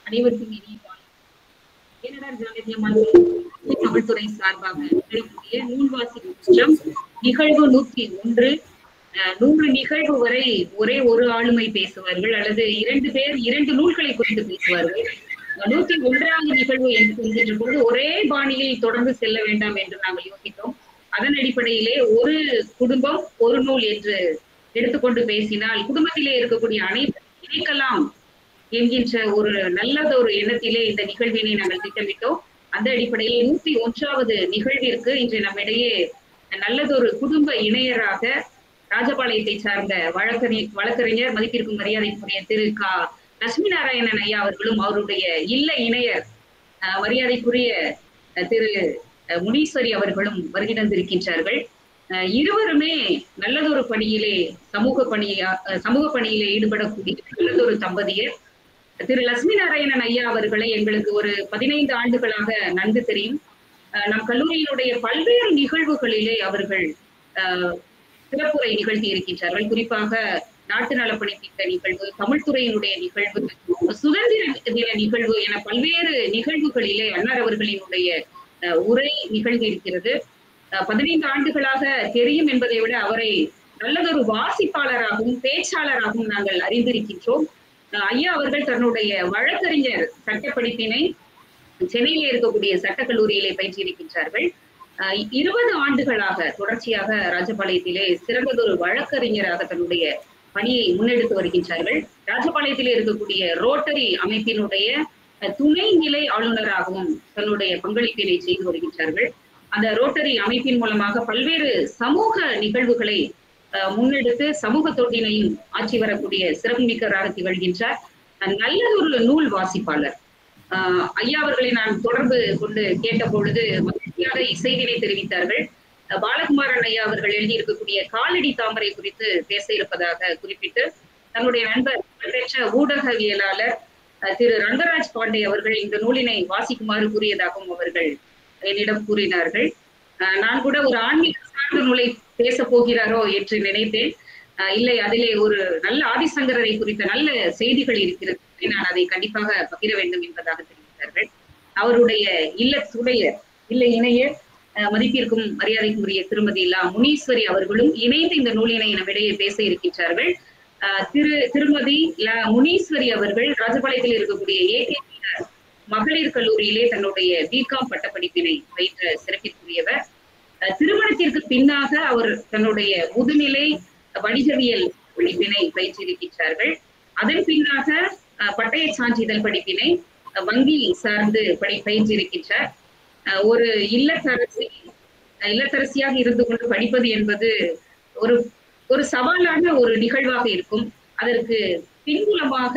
அனைவருக்கும் இனிய தமிழ்துறை சார்பாக நூல் வாசிக்கும் நிகழ்வு 101. 100 நிகழ்வு வரை ஒரே ஒரு ஆளுமை பேசுவார்கள் அல்லது 2 பேர் 2 நூல்களை குறித்து பேசுவார்கள். 101வது நிகழ்வு என்கின்ற பொழுது ஒரே பாணியில் தொடர்ந்து செல்ல வேண்டாம் என்று நாங்கள் யோசித்தோம். அதன் அடிப்படையிலே ஒரு குடும்பம் ஒரு நூல் என்று எடுத்துக்கொண்டு பேசினால் குடும்பத்திலே இருக்கக்கூடிய அனைவரும் இணைக்கலாம் என்கின்ற ஒரு நல்லதொரு எண்ணத்திலே இந்த நிகழ்வினை நாங்கள் திட்டமிட்டோம். அந்த அடிப்படையில் 101வது நிகழ்விற்கு இன்று நம்மிடையே நல்லதொரு குடும்ப இணையராக ராஜபாளையத்தை சார்ந்த வழக்கறிஞர் மதிப்பிற்கும் மரியாதைக்குரிய திரு க. லட்சுமி நாராயணன் ஐயா அவர்களும் அவருடைய இல்ல இணையர் மரியாதைக்குரிய திரு முனீஸ்வரி அவர்களும் வருகை தந்திருக்கின்றார்கள். இருவருமே நல்லதொரு பணியிலே சமூக பணியிலே ஈடுபடக்கூடிய நல்லதொரு தம்பதியர். திரு லட்சுமி நாராயணன் ஐயா அவர்களை எங்களுக்கு ஒரு 15 ஆண்டுகளாக நன்கு தெரியும். நம் கல்லூரியினுடைய பல்வேறு நிகழ்வுகளிலே அவர்கள் சிறப்புரை நிகழ்த்தி இருக்கின்றார்கள். குறிப்பாக நாட்டு நலப்பணி திட்ட நிகழ்வு, தமிழ்துறையினுடைய நிகழ்வு, சுதந்திர தின நிகழ்வு என பல்வேறு நிகழ்வுகளிலே அன்னார் அவர்களினுடைய உரை நிகழ்ந்து இருக்கிறது. 15 ஆண்டுகளாக தெரியும் என்பதை விட அவரை நல்லதொரு வாசிப்பாளராகவும் பேச்சாளராகவும் நாங்கள் அறிந்திருக்கின்றோம். ஐயா அவர்கள் தன்னுடைய வழக்கறிஞர் சட்டப்படிப்பினை சென்னையிலே இருக்கக்கூடிய சட்டக்கல்லூரியிலே பயிற்சியிருக்கின்றார்கள். 20 ஆண்டுகளாக தொடர்ச்சியாக ராஜபாளையத்திலே சிறந்ததொரு வழக்கறிஞராக தன்னுடைய பணியை முன்னெடுத்து வருகின்றார்கள். ராஜபாளையத்திலே இருக்கக்கூடிய ரோட்டரி அமைப்பினுடைய துணை நிலை ஆளுநராகவும் தன்னுடைய பங்களிப்பினை செய்து வருகின்றார்கள். அந்த ரோட்டரி அமைப்பின் மூலமாக பல்வேறு சமூக நிகழ்வுகளை முன்னெடுத்து சமூக தொண்டினையும் ஆற்றி வரக்கூடிய சிறப்புமிக்கவராக திகழ்கின்றார். நல்லதொரு நூல் வாசிப்பாளர். ஐயா அவர்களை நான் தொடர்பு கொண்டு கேட்ட பொழுது மகிழ்ச்சியாக இசைவினை தெரிவித்தார்கள். பாலகுமாரன் ஐயா அவர்கள் எழுதியிருக்கக்கூடிய காலடி தாமரை குறித்து பேச இருப்பதாக குறிப்பிட்டு தன்னுடைய நண்பர் ஊடகவியலாளர் திரு ரங்கராஜ் பாண்டே அவர்கள் இந்த நூலினை வாசிக்குமாறு கூறியதாகவும் அவர்கள் என்னிடம் கூறினார்கள். நான் கூட ஒரு ஆன்மீக சார்ந்த நூலை பேச போகிறாரோ என்று நினைத்தேன். இல்லை, அதிலே ஒரு நல்ல ஆதிசங்கரரை குறித்த நல்ல செய்திகள் இருக்கிறது, நான் அதை கண்டிப்பாக பகிர வேண்டும் என்பதாக தெரிவித்தார்கள். அவருடைய இல்ல இணையர் மதிப்பிற்கும் மரியாதைக்குரிய திருமதி முனீஸ்வரி அவர்களும் இணைந்து இந்த நூலினை நம்மிடையே பேச இருக்கின்றார்கள். திருமதி முனீஸ்வரி அவர்கள் ராஜபாளையத்தில் இருக்கக்கூடிய A.K. மகளிர் கல்லூரியிலே தன்னுடைய B.Com பட்டப்படிப்பினை பயின்ற சிறப்பிற்குரியவர். திருமணத்திற்கு பின்னாக அவர் தன்னுடைய முதுநிலை வணிகவியல் படிப்பினை பயிற்றிருக்கின்றார்கள். அதன் பின்னாக பட்டய சான்றிதழ் படிப்பினை வங்கி சார்ந்து பயின்றிருக்கின்றார். ஒரு இல்லத்தரசியாக இருந்து கொண்டு படிப்பது என்பது ஒரு சவாலான ஒரு நிகழ்வாக இருக்கும். அதற்கு பின்புலமாக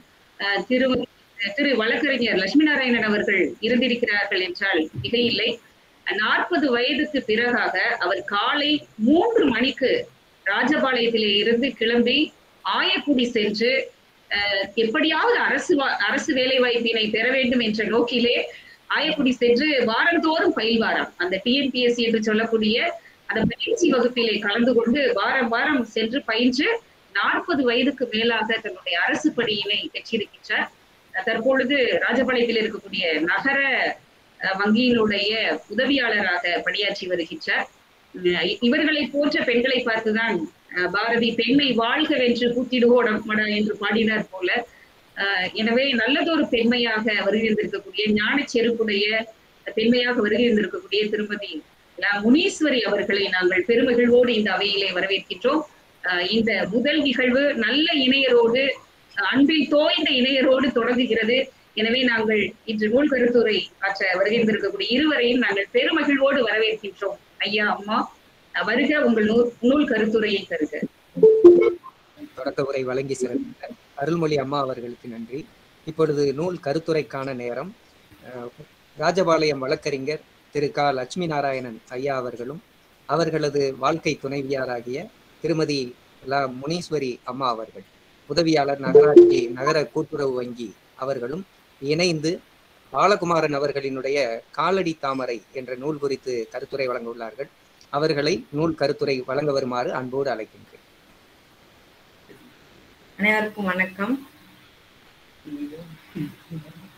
திரு வழக்கறிஞர் லட்சுமி நாராயணன் அவர்கள் இருந்திருக்கிறார்கள் என்றால் மிகையில்லை. 40 வயதுக்கு பிறகாக அவர் காலை 3 மணிக்கு ராஜபாளையத்திலே இருந்து கிளம்பி ஆயக்குடி சென்று எப்படியாவது அரசு வேலை வாய்ப்பினை பெற வேண்டும் என்ற நோக்கிலே ஆயக்குடி சென்று வாரந்தோறும் பயில்வாராம். அந்த TNPSC என்று சொல்லக்கூடிய அந்த பயிற்சி வகுப்பிலே கலந்து கொண்டு வாரம் சென்று பயின்று 40 வயதுக்கு மேலாக தன்னுடைய அரசு பணியினை பெற்றிருக்கின்றார். தற்பொழுது ராஜபாளையத்தில் இருக்கக்கூடிய நகர வங்கியினுடைய உதவியாளராக பணியாற்றி வருகின்றார். இவர்களை போன்ற பெண்களை பார்த்துதான் பாரதி பெண்மை வாழ்கவென்று கூத்திடுவோடமடா என்று பாடினார் போல. எனவே நல்லதொரு பெண்மையாக வருகின்றிருக்கக்கூடிய ஞான செருக்குடைய பெண்மையாக வருகின்றிருக்கக்கூடிய திருமதி முனீஸ்வரி அவர்களை நாங்கள் பெருமகிழ்வோடு இந்த அவையிலே வரவேற்கின்றோம். இந்த முதல் நிகழ்வு நல்ல இணையரோடு, அன்பில் தோய்ந்த இணையரோடு தொடங்குகிறது. எனவே நாங்கள் இன்று நூல் கருத்துரை ஆற்ற வருகின்றிருக்கக்கூடிய இருவரையும் நாங்கள் பெருமகிழ்வோடு வரவேற்கின்றோம். ஐயா, அம்மா வருக, உங்கள் நூல் கருத்துரையை தருக. தொடக்க உரை வழங்கி சிறப்பித்த அருள்மொழி அம்மா அவர்களுக்கு நன்றி. இப்பொழுது நூல் கருத்துரைக்கான நேரம். ராஜபாளையம் வழக்கறிஞர் திரு க. லட்சுமி நாராயணன் ஐயா அவர்களும் அவர்களது வாழ்க்கை துணைவியாராகிய திருமதி முனீஸ்வரி அம்மா அவர்கள், உதவியாளர் நகராட்சி நகர கூட்டுறவு வங்கி அவர்களும் இணைந்து பாலகுமாரன் அவர்களினுடைய காலடி தாமரை என்ற நூல் குறித்து கருத்துரை வழங்க உள்ளார்கள். அவர்களை நூல் கருத்துரை வழங்க வருமாறு அன்போடு அழைக்கின்றேன். அனைவருக்கும் வணக்கம்.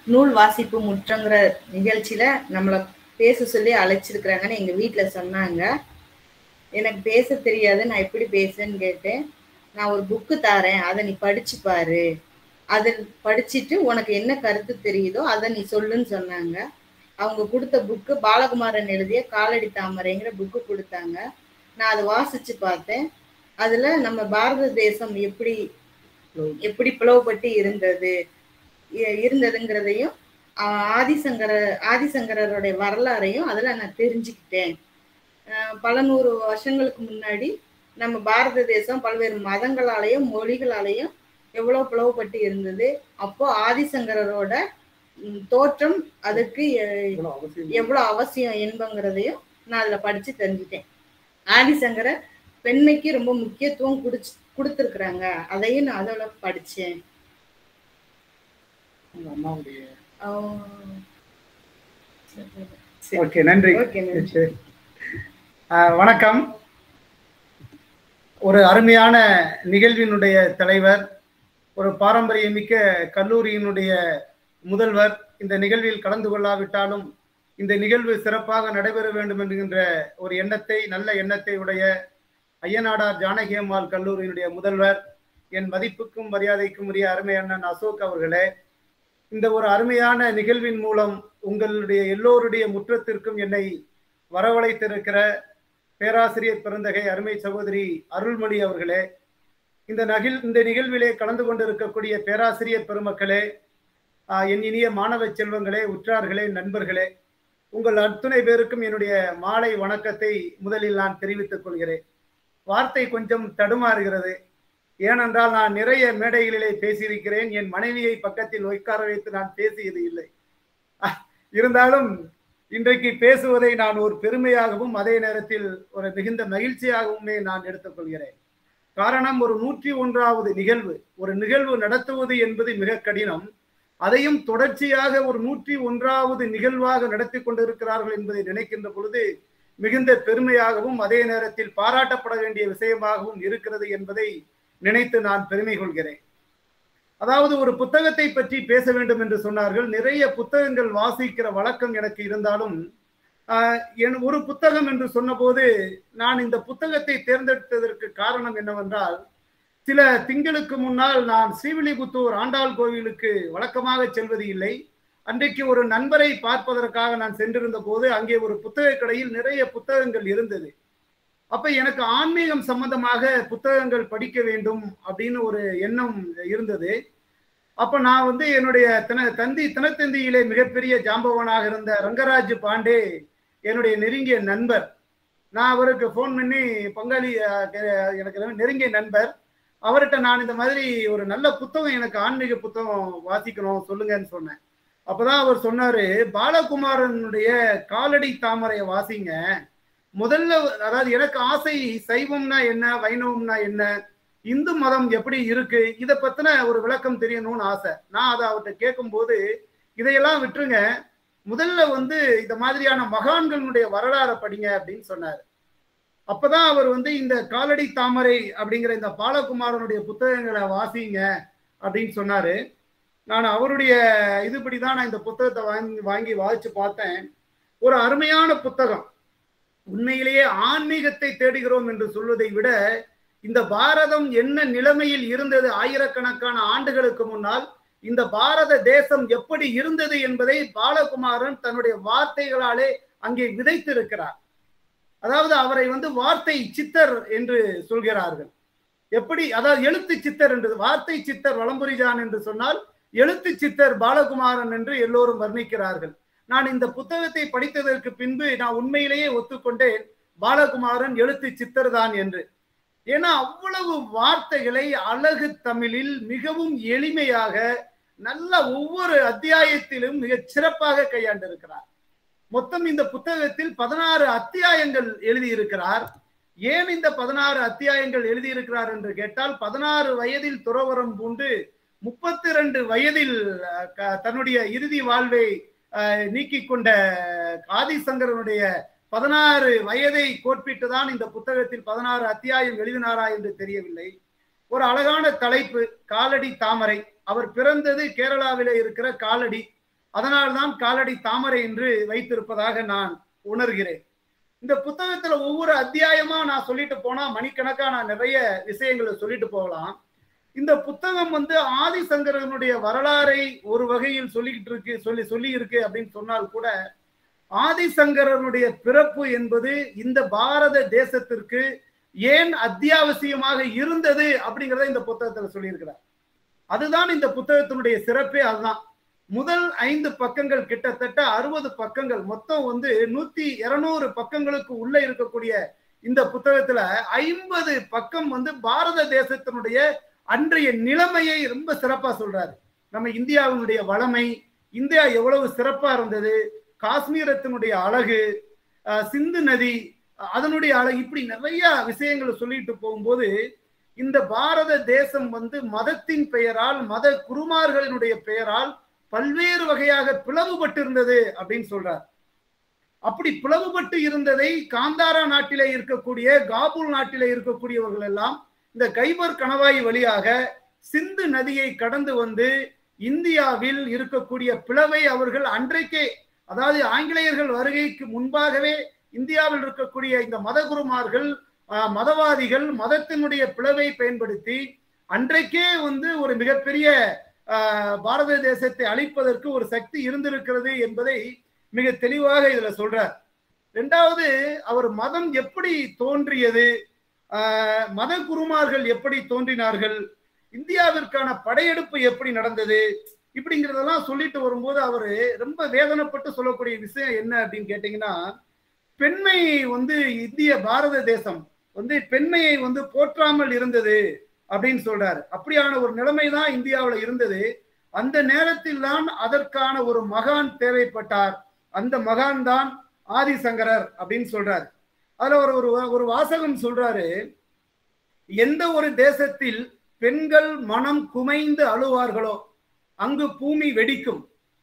நூல் வாசிப்பு முற்றங்கிற நிகழ்ச்சியில நம்மளை பேச சொல்லி அழைச்சிருக்கிறாங்கன்னு எங்க வீட்டுல சொன்னாங்க. எனக்கு பேச தெரியாது, நான் எப்படி பேசுன்னு கேட்டேன். நான் ஒரு புக்கு தாரேன், அதை நீ படிச்சு பாரு, அதை படிச்சுட்டு உனக்கு என்ன கருத்து தெரியுதோ அதை நீ சொல்லுன்னு சொன்னாங்க. அவங்க கொடுத்த புக்கு பாலகுமாரன் எழுதிய காலடி தாமரைங்கிற புக்கு கொடுத்தாங்க. நான் அதை வாசிச்சு பார்த்தேன். அதுல நம்ம பாரத தேசம் எப்படி பிளவுபட்டு இருந்ததுங்கிறதையும் ஆதிசங்கரருடைய வரலாறையும் அதுல நான் தெரிஞ்சுக்கிட்டேன். பல நூறு வருஷங்களுக்கு முன்னாடி நம்ம பாரத தேசம் பல்வேறு மதங்களாலையும் மொழிகளாலையும் எவ்வளவு பிளவுபட்டு இருந்தது. அப்போ ஆதிசங்கரரோட தோற்றம் அதுக்கு எவ்வளவு அவசியம் என்பங்கிறதையும் நான் அதுல படிச்சு தெரிஞ்சுட்டேன். ஆதிசங்கரர் பெண்மைக்கு ரொம்ப முக்கியத்துவம் கொடுத்துருக்குறாங்க, அதையும் நான் அதோட படிச்சேன். நன்றி. வணக்கம். ஒரு அருமையான நிகழ்வினுடைய தலைவர், ஒரு பாரம்பரியமிக்க கல்லூரியினுடைய முதல்வர் இந்த நிகழ்வில் கலந்து கொள்ளாவிட்டாலும் இந்த நிகழ்வு சிறப்பாக நடைபெற வேண்டும் என்கின்ற ஒரு எண்ணத்தை, நல்ல எண்ணத்தை உடைய ஐயனாடார் ஜானகி அம்மாள் கல்லூரியினுடைய முதல்வர், என் மதிப்புக்கும் மரியாதைக்கும் உரிய அருமை அண்ணன் அசோக் அவர்களே, இந்த ஒரு அருமையான நிகழ்வின் மூலம் உங்களுடைய எல்லோருடைய முற்றத்திற்கும் என்னை வரவழைத்திருக்கிற பேராசிரியர் பெருந்தகை அருமை சகோதரி அருள்மொழி அவர்களே, இந்த நிகழ்விலே கலந்து கொண்டிருக்கக்கூடிய பேராசிரியர் பெருமக்களே, என் இனிய மாணவ செல்வங்களே, உற்றார்களே, நண்பர்களே, உங்கள் அத்துணை பேருக்கும் என்னுடைய மாலை வணக்கத்தை முதலில் நான் தெரிவித்துக் கொள்கிறேன். வார்த்தை கொஞ்சம் தடுமாறுகிறது. ஏனென்றால் நான் நிறைய மேடைகளிலே பேசியிருக்கிறேன். என் மனைவியை பக்கத்தில் உட்கார வைத்து நான் பேசியது இல்லை. இருந்தாலும் இன்றைக்கு பேசுவதை நான் ஒரு பெருமையாகவும் அதே நேரத்தில் ஒரு மிகுந்த மகிழ்ச்சியாகவுமே நான் எடுத்துக்கொள்கிறேன். காரணம், ஒரு 101வது நிகழ்வு, ஒரு நிகழ்வு நடத்துவது என்பது மிக கடினம். அதையும் தொடர்ச்சியாக ஒரு 101வது நிகழ்வாக நடத்தி கொண்டிருக்கிறார்கள் என்பதை நினைக்கின்ற பொழுது மிகுந்த பெருமையாகவும் அதே நேரத்தில் பாராட்டப்பட வேண்டிய விஷயமாகவும் இருக்கிறது என்பதை நினைத்து நான் பெருமை கொள்கிறேன். அதாவது, ஒரு புத்தகத்தை பற்றி பேச வேண்டும் என்று சொன்னார்கள். நிறைய புத்தகங்கள் வாசிக்கிற வழக்கம் எனக்கு இருந்தாலும் ஒரு புத்தகம் என்று சொன்னபோது நான் இந்த புத்தகத்தை தேர்ந்தெடுத்ததற்கு காரணம் என்னவென்றால், சில திங்களுக்கு முன்னால் நான் ஸ்ரீவில்லிபுத்தூர் ஆண்டாள் கோவிலுக்கு வழக்கமாக செல்வது இல்லை. அன்றைக்கு ஒரு நண்பரை பார்ப்பதற்காக நான் சென்றிருந்த போது அங்கே ஒரு புத்தக கடையில் நிறைய புத்தகங்கள் இருந்தது. அப்ப எனக்கு ஆன்மீகம் சம்பந்தமாக புத்தகங்கள் படிக்க வேண்டும் அப்படின்னு ஒரு எண்ணம் இருந்தது. அப்ப நான் என்னுடைய தினத்தந்தியிலே மிகப்பெரிய ஜாம்பவனாக இருந்த ரங்கராஜ் பாண்டே என்னுடைய நெருங்கிய நண்பர். நான் அவருக்கு போன் பண்ணி, பங்காளி எனக்கு நெருங்கிய நண்பர், அவர்கிட்ட நான் இந்த மாதிரி ஒரு நல்ல புத்தகம், எனக்கு ஆன்மீக புத்தகம் வாசிக்கணும் சொல்லுங்கன்னு சொன்னேன். அப்பதான் அவர் சொன்னாரு, பாலகுமாரனுடைய காலடி தாமரையை வாசிங்க முதல்ல. அதாவது எனக்கு ஆசை, சைவம்னா என்ன, வைணவம்னா என்ன, இந்து மதம் எப்படி இருக்கு, இதை பத்தின ஒரு விளக்கம் தெரியணும்னு ஆசை. நான் அதை அவர்கிட்ட கேட்கும் போது, இதையெல்லாம் விட்டுருங்க, முதல்ல இந்த மாதிரியான மகான்களுடைய வரலாறை படிங்க அப்படின்னு சொன்னார். அப்பதான் அவர் இந்த காலடி தாமரை அப்படிங்கிற இந்த பாலகுமாரனுடைய புத்தகங்களை வாசிங்க அப்படின்னு சொன்னாரு. நான் அவருடைய இதுபடிதான் நான் இந்த புத்தகத்தை வாங்கி வாசிச்சு பார்த்தேன். ஒரு அருமையான புத்தகம். உண்மையிலேயே ஆன்மீகத்தை தேடுகிறோம் என்று சொல்வதை விட, இந்த பாரதம் என்ன நிலைமையில் இருந்தது ஆயிரக்கணக்கான ஆண்டுகளுக்கு முன்னால், இந்த பாரத தேசம் எப்படி இருந்தது என்பதை பாலகுமாரன் தன்னுடைய வார்த்தைகளாலே அங்கே விதைத்திருக்கிறார். அதாவது அவரை வார்த்தை சித்தர் என்று சொல்கிறார்கள். எப்படி, அதாவது எழுத்து சித்தர் என்று, வார்த்தை சித்தர் வலம்புரிஜான் என்று சொன்னால் எழுத்து சித்தர் பாலகுமாரன் என்று எல்லோரும் வர்ணிக்கிறார்கள். நான் இந்த புத்தகத்தை படித்ததற்கு பின்பு நான் உண்மையிலேயே ஒத்துக்கொண்டேன், பாலகுமாரன் எழுத்து சித்தர் தான் என்று. ஏன்னா அவ்வளவு வார்த்தைகளை அழகு தமிழில் மிகவும் எளிமையாக நல்ல ஒவ்வொரு அத்தியாயத்திலும் மிக சிறப்பாக கையாண்டிருக்கிறார். மொத்தம் இந்த புத்தகத்தில் 16 அத்தியாயங்கள் எழுதியிருக்கிறார். ஏன் இந்த 16 அத்தியாயங்கள் எழுதியிருக்கிறார் என்று கேட்டால், 16 வயதில் துறவரம் பூண்டு 32 வயதில் தன்னுடைய இறுதி வாழ்வை நீக்கிக் கொண்ட ஆதிசங்கரனுடைய 16 வயதை கோட்பிட்டு தான் இந்த புத்தகத்தில் 16 அத்தியாயம் எழுதினாரா என்று தெரியவில்லை. ஒரு அழகான தலைப்பு, காலடி தாமரை. அவர் பிறந்தது கேரளாவிலே இருக்கிற காலடி. அதனால்தான் காலடி தாமரை என்று வைத்திருப்பதாக நான் உணர்கிறேன். இந்த புத்தகத்துல ஒவ்வொரு அத்தியாயமா நான் சொல்லிட்டு போனா மணிக்கணக்கா நான் நிறைய விஷயங்களை சொல்லிட்டு போகலாம். இந்த புத்தகம் ஆதிசங்கரனுடைய வரலாறை ஒரு வகையில் சொல்லிக்கிட்டு இருக்கு, சொல்லி இருக்கு அப்படின்னு சொன்னால் கூட ஆதிசங்கரனுடைய பிறப்பு என்பது இந்த பாரத தேசத்திற்கு ஏன் அத்தியாவசியமாக இருந்தது அப்படிங்கிறத இந்த புத்தகத்துல சொல்லியிருக்கிறார். அதுதான் இந்த புத்தகத்தினுடைய சிறப்பே. அதுதான் முதல் 5 பக்கங்கள் கிட்டத்தட்ட 60 பக்கங்கள், மொத்தம் 200 பக்கங்களுக்கு உள்ள இருக்கக்கூடிய இந்த புத்தகத்துல 50 பக்கம் பாரத தேசத்தினுடைய அன்றைய நிலைமையை ரொம்ப சிறப்பா சொல்றாரு. நம்ம இந்தியாவினுடைய வளமை, இந்தியா எவ்வளவு சிறப்பா இருந்தது, காஷ்மீரத்தினுடைய அழகு, சிந்து நதி அதனுடைய அழகு, இப்படி நிறைய விஷயங்களை சொல்லிட்டு போகும்போது இந்த பாரத தேசம் மதத்தின் பெயரால், மத குருமார்களினுடைய பெயரால் பல்வேறு வகையாக பிளவுபட்டு இருந்தது அப்படின்னு சொல்றார். அப்படி பிளவுபட்டு இருந்ததை காந்தாரா நாட்டிலே இருக்கக்கூடிய, காபூல் நாட்டிலே இருக்கக்கூடியவர்கள் எல்லாம் இந்த கைபர் கணவாய் வழியாக சிந்து நதியை கடந்து இந்தியாவில் இருக்கக்கூடிய பிளவை அவர்கள் அன்றைக்கே, அதாவது ஆங்கிலேயர்கள் வருகைக்கு முன்பாகவே இந்தியாவில் இருக்கக்கூடிய இந்த மதகுருமார்கள், மதவாதிகள் மதத்தினுடைய பிளவை பயன்படுத்தி அன்றைக்கே ஒரு மிகப்பெரிய பாரத தேசத்தை அழிப்பதற்கு ஒரு சக்தி இருந்திருக்கிறது என்பதை மிக தெளிவாக இதுல சொல்றார். இரண்டாவது, அவர் மதம் எப்படி தோன்றியது, மத குருமார்கள் எப்படி தோன்றினார்கள், இந்தியாவிற்கான படையெடுப்பு எப்படி நடந்தது, இப்படிங்கிறதெல்லாம் சொல்லிட்டு வரும்போது அவரு ரொம்ப வேதனைப்பட்டு சொல்லக்கூடிய விஷயம் என்ன அப்படின்னு கேட்டீங்கன்னா, பெண்மை இந்திய பாரத தேசம் பெண்மையை போற்றாமல் இருந்தது அப்படின்னு சொல்றாரு. அப்படியான ஒரு நிலைமை தான் இந்தியாவில் இருந்தது. அந்த நேரத்தில் தான் அதற்கான ஒரு மகான் தேவைப்பட்டார். அந்த மகான் தான் ஆதிசங்கரர் அப்படின்னு சொல்றாரு. அதுல ஒரு வாசகம் சொல்றாரு, எந்த ஒரு தேசத்தில் பெண்கள் மனம் குமைந்து அழுவார்களோ அங்கு பூமி வெடிக்கும்,